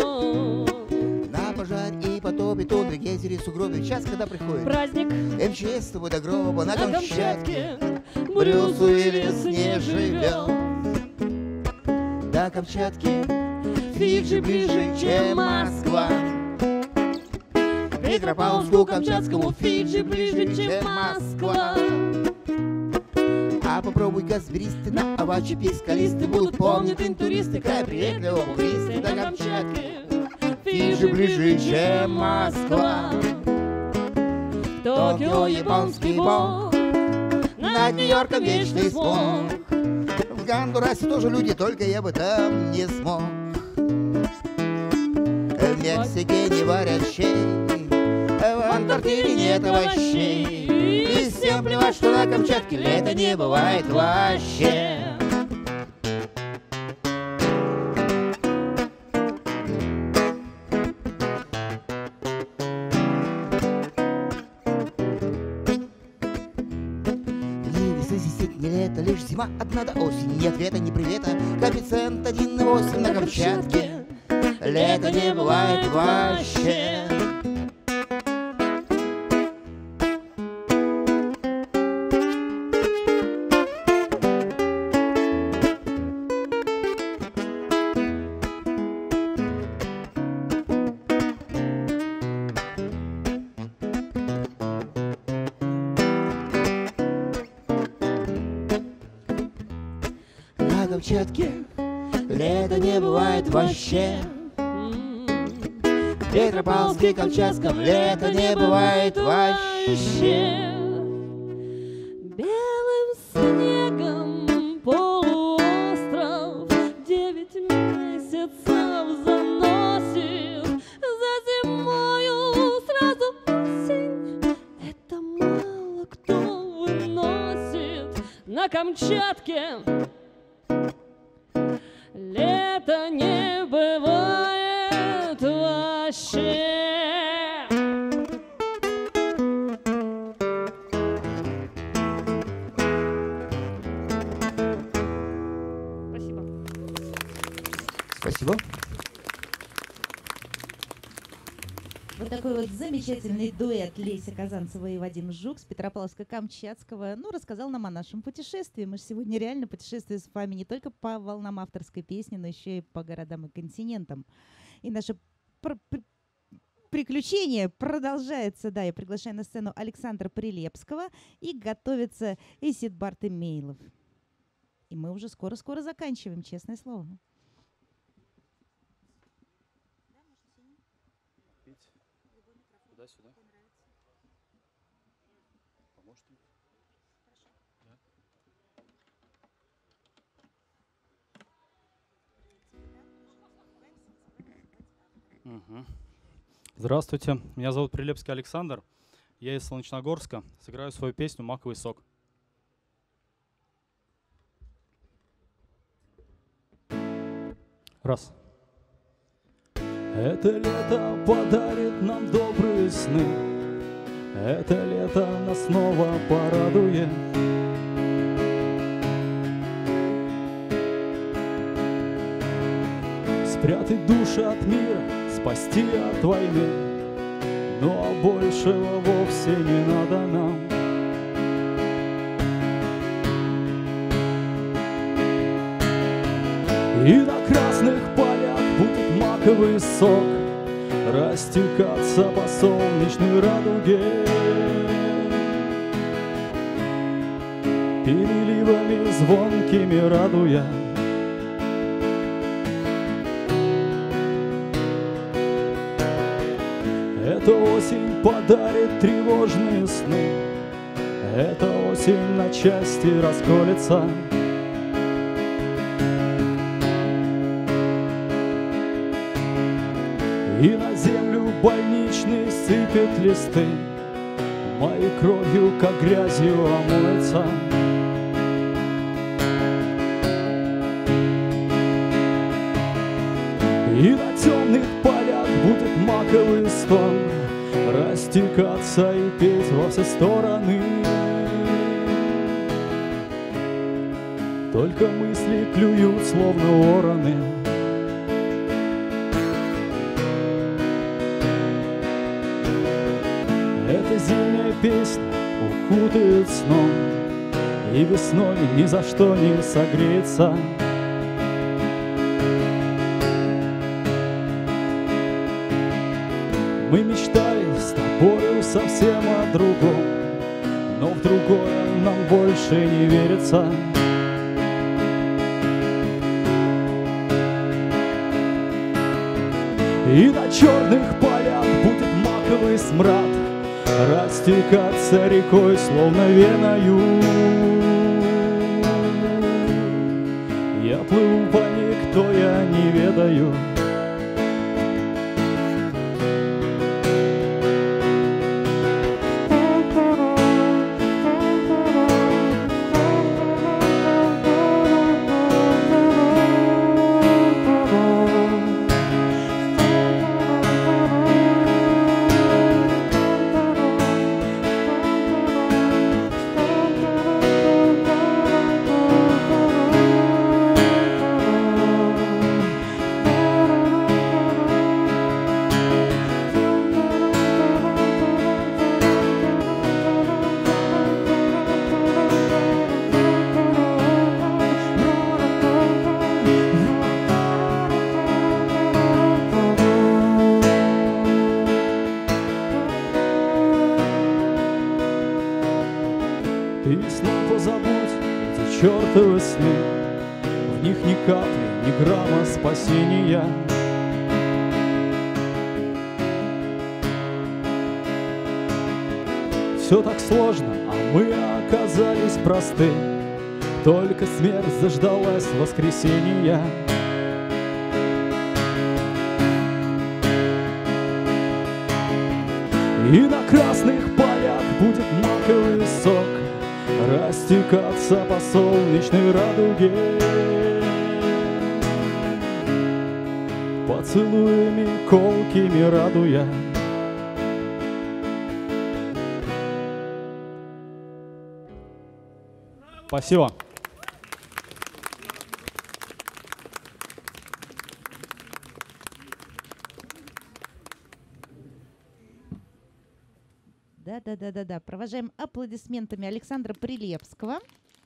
На пожар и потопе, тундре, гейзере, сугробе, час, когда приходит праздник МЧС с тобой до гроба. На Камчатке Брюс Уиллис не живет. До Камчатки Фиджи ближе, чем Москва. Петропавловску, Камчатскому Фиджи ближе, чем Москва. А попробуй-ка сберисты на авачи пискалисты, будут помнить интуристы, край приветливого бугристы. До Камчатки Фиджи ближе, чем Москва. Токио японский бог, над Нью-Йорком вечный смог. В Гондурасе тоже люди, только я бы там не смог. В Мексике не варят щей, в Антарктиде нет овощей. И всем плевать, что на Камчатке лета не бывает вообще. Не лето, лишь зима одна до осени, ни ответа, ни привета. Коэффициент один и восемь на Камчатке лето не бывает вообще. На Камчатке лето не бывает вообще. В Петропавловске и Камчатском лето не бывает вообще. Белым снегом полуостров девять месяцев заносит. За зимою сразу осень, это мало кто выносит. На Камчатке лето не бывает вообще. Спасибо. Спасибо. Вот такой вот замечательный дуэт Леся Казанцева и Вадим Жук с Петропавловска-Камчатского. Ну, рассказал нам о нашем путешествии. Мы же сегодня реально путешествуем с вами не только по волнам авторской песни, но еще и по городам и континентам. И наше пр- пр- приключение продолжается. Да, я приглашаю на сцену Александра Прилепского, и готовится Исид Бартемейлов. И мы уже скоро-скоро заканчиваем, честное слово. Туда-сюда. Поможешь ты? Да. Угу. Здравствуйте, меня зовут Прилепский Александр. Я из Солнечногорска. Сыграю свою песню «Маковый сок». Раз. Это лето подарит нам добрые сны. Это лето нас снова порадует. Спрятать души от мира, спасти от войны. Ну а большего вовсе не надо нам. И на красных полях будет маковый сок растекаться по солнечной радуге, переливами звонкими радуя. Эта осень подарит тревожные сны, эта осень на части расколется. И на землю больничный сыпет листы, моей кровью, как грязью, омоется. И на темных полях будет маковый стон растекаться и петь во все стороны. Только мысли клюют, словно вороны. Эта зимняя песня укутает сном, и весной ни за что не согреется. Мы мечтали с тобою совсем о другом, но в другое нам больше не верится. И на черных полях будет маковый смрад растекаться рекой, словно веною. Я плыву по ней, кто я не ведаю. Чёртовы сны, в них ни капли, ни грамма спасения. Все так сложно, а мы оказались просты. Только смерть заждалась воскресения. И на красных полях будет маковый сок растекаться по солнечной радуге, поцелуями колкими радуя. Спасибо. Да-да-да-да-да. Провожаем аплодисментами Александра Прилепского.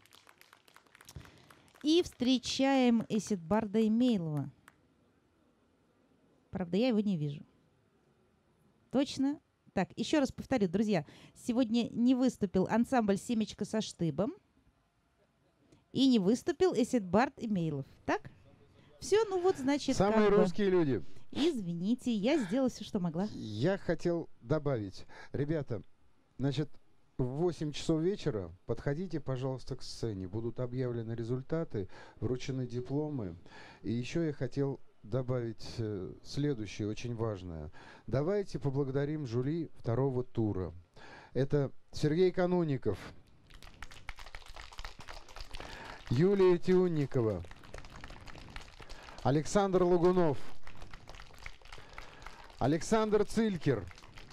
И встречаем Эсетбарда Имейлова. Правда, я его не вижу. Точно? Так, еще раз повторю, друзья. Сегодня не выступил ансамбль «Семечка со штыбом». И не выступил Эсетбард Имейлов. Так? Все, ну вот, значит... Самые как русские бы... люди. Извините, я сделала все, что могла. Я хотел добавить. Ребята, значит, в восемь часов вечера подходите, пожалуйста, к сцене. Будут объявлены результаты, вручены дипломы. И еще я хотел добавить э, следующее, очень важное. Давайте поблагодарим жюри второго тура. Это Сергей Канунников, Юлия Тиунникова, Александр Лагунов, Александр Цилькер,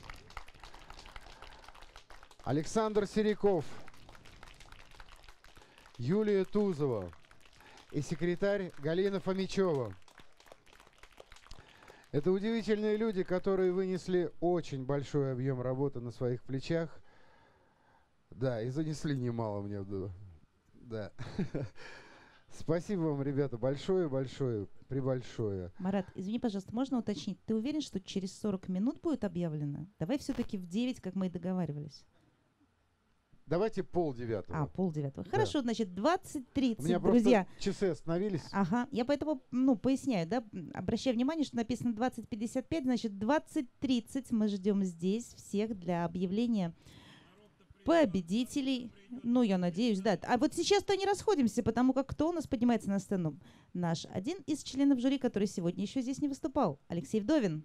Александр Сериков, Юлия Тузова и секретарь Галина Фомичева. Это удивительные люди, которые вынесли очень большой объем работы на своих плечах. Да, и занесли немало мне. Да. Спасибо вам, ребята, большое-большое, прибольшое. Марат, извини, пожалуйста, можно уточнить? Ты уверен, что через сорок минут будет объявлено? Давай все-таки в девять, как мы и договаривались. Давайте полдевятого. А, полдевятого. Да. Хорошо, значит, двадцать тридцать, У меня друзья. просто часы остановились. Ага, я поэтому, ну, поясняю, да, обращаю внимание, что написано двадцать пятьдесят пять, значит, двадцать тридцать мы ждем здесь всех для объявления победителей. Ну, я надеюсь, да. А вот сейчас-то не расходимся, потому как кто у нас поднимается на сцену? Наш один из членов жюри, который сегодня еще здесь не выступал, Алексей Вдовин.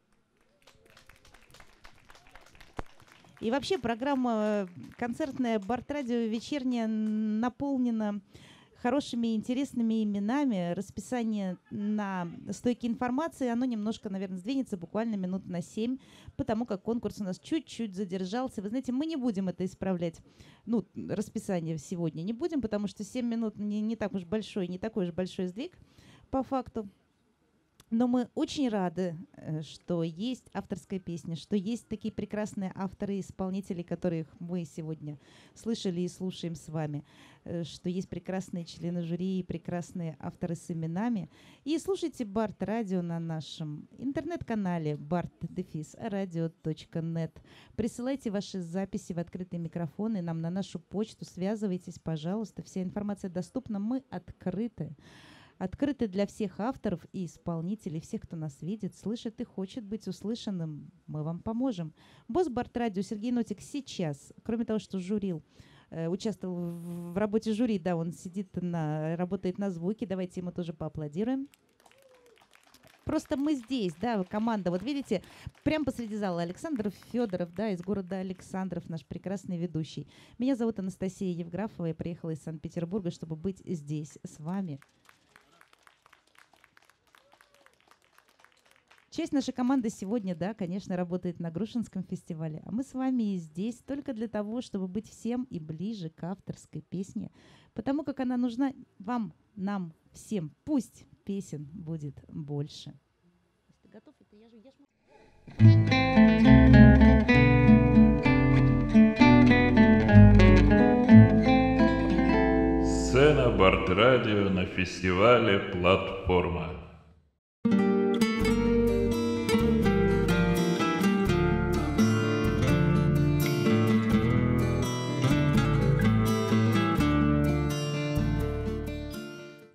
И вообще программа концертная Барт-радио вечерняя наполнена хорошими, интересными именами. Расписание на стойке информации, оно немножко, наверное, сдвинется буквально минут на семь, потому как конкурс у нас чуть-чуть задержался. Вы знаете, мы не будем это исправлять. Ну, расписание сегодня не будем, потому что семь минут не, не так уж большой, не такой уж большой сдвиг по факту. Но мы очень рады, что есть авторская песня, что есть такие прекрасные авторы и исполнители, которых мы сегодня слышали и слушаем с вами, что есть прекрасные члены жюри и прекрасные авторы с именами. И слушайте Барт-радио на нашем интернет-канале барт дефис радио точка нет. Присылайте ваши записи в открытые микрофоны нам на нашу почту, связывайтесь, пожалуйста. Вся информация доступна, мы открыты. Открыты для всех авторов и исполнителей, всех, кто нас видит, слышит и хочет быть услышанным. Мы вам поможем. Босс Барт-радио Сергей Нотик сейчас, кроме того, что журил, э, участвовал в, в работе жюри, да, он сидит на, работает на звуке, давайте ему тоже поаплодируем. Просто мы здесь, да, команда. Вот видите, прямо посреди зала Александр Федоров, да, из города Александров, наш прекрасный ведущий. Меня зовут Анастасия Евграфова, я приехала из Санкт-Петербурга, чтобы быть здесь с вами. Часть нашей команды сегодня, да, конечно, работает на Грушинском фестивале, а мы с вами и здесь только для того, чтобы быть всем и ближе к авторской песне, потому как она нужна вам, нам, всем. Пусть песен будет больше. Ты готов? Это я же, я ж... Сцена Барт-радио на фестивале «Платформа».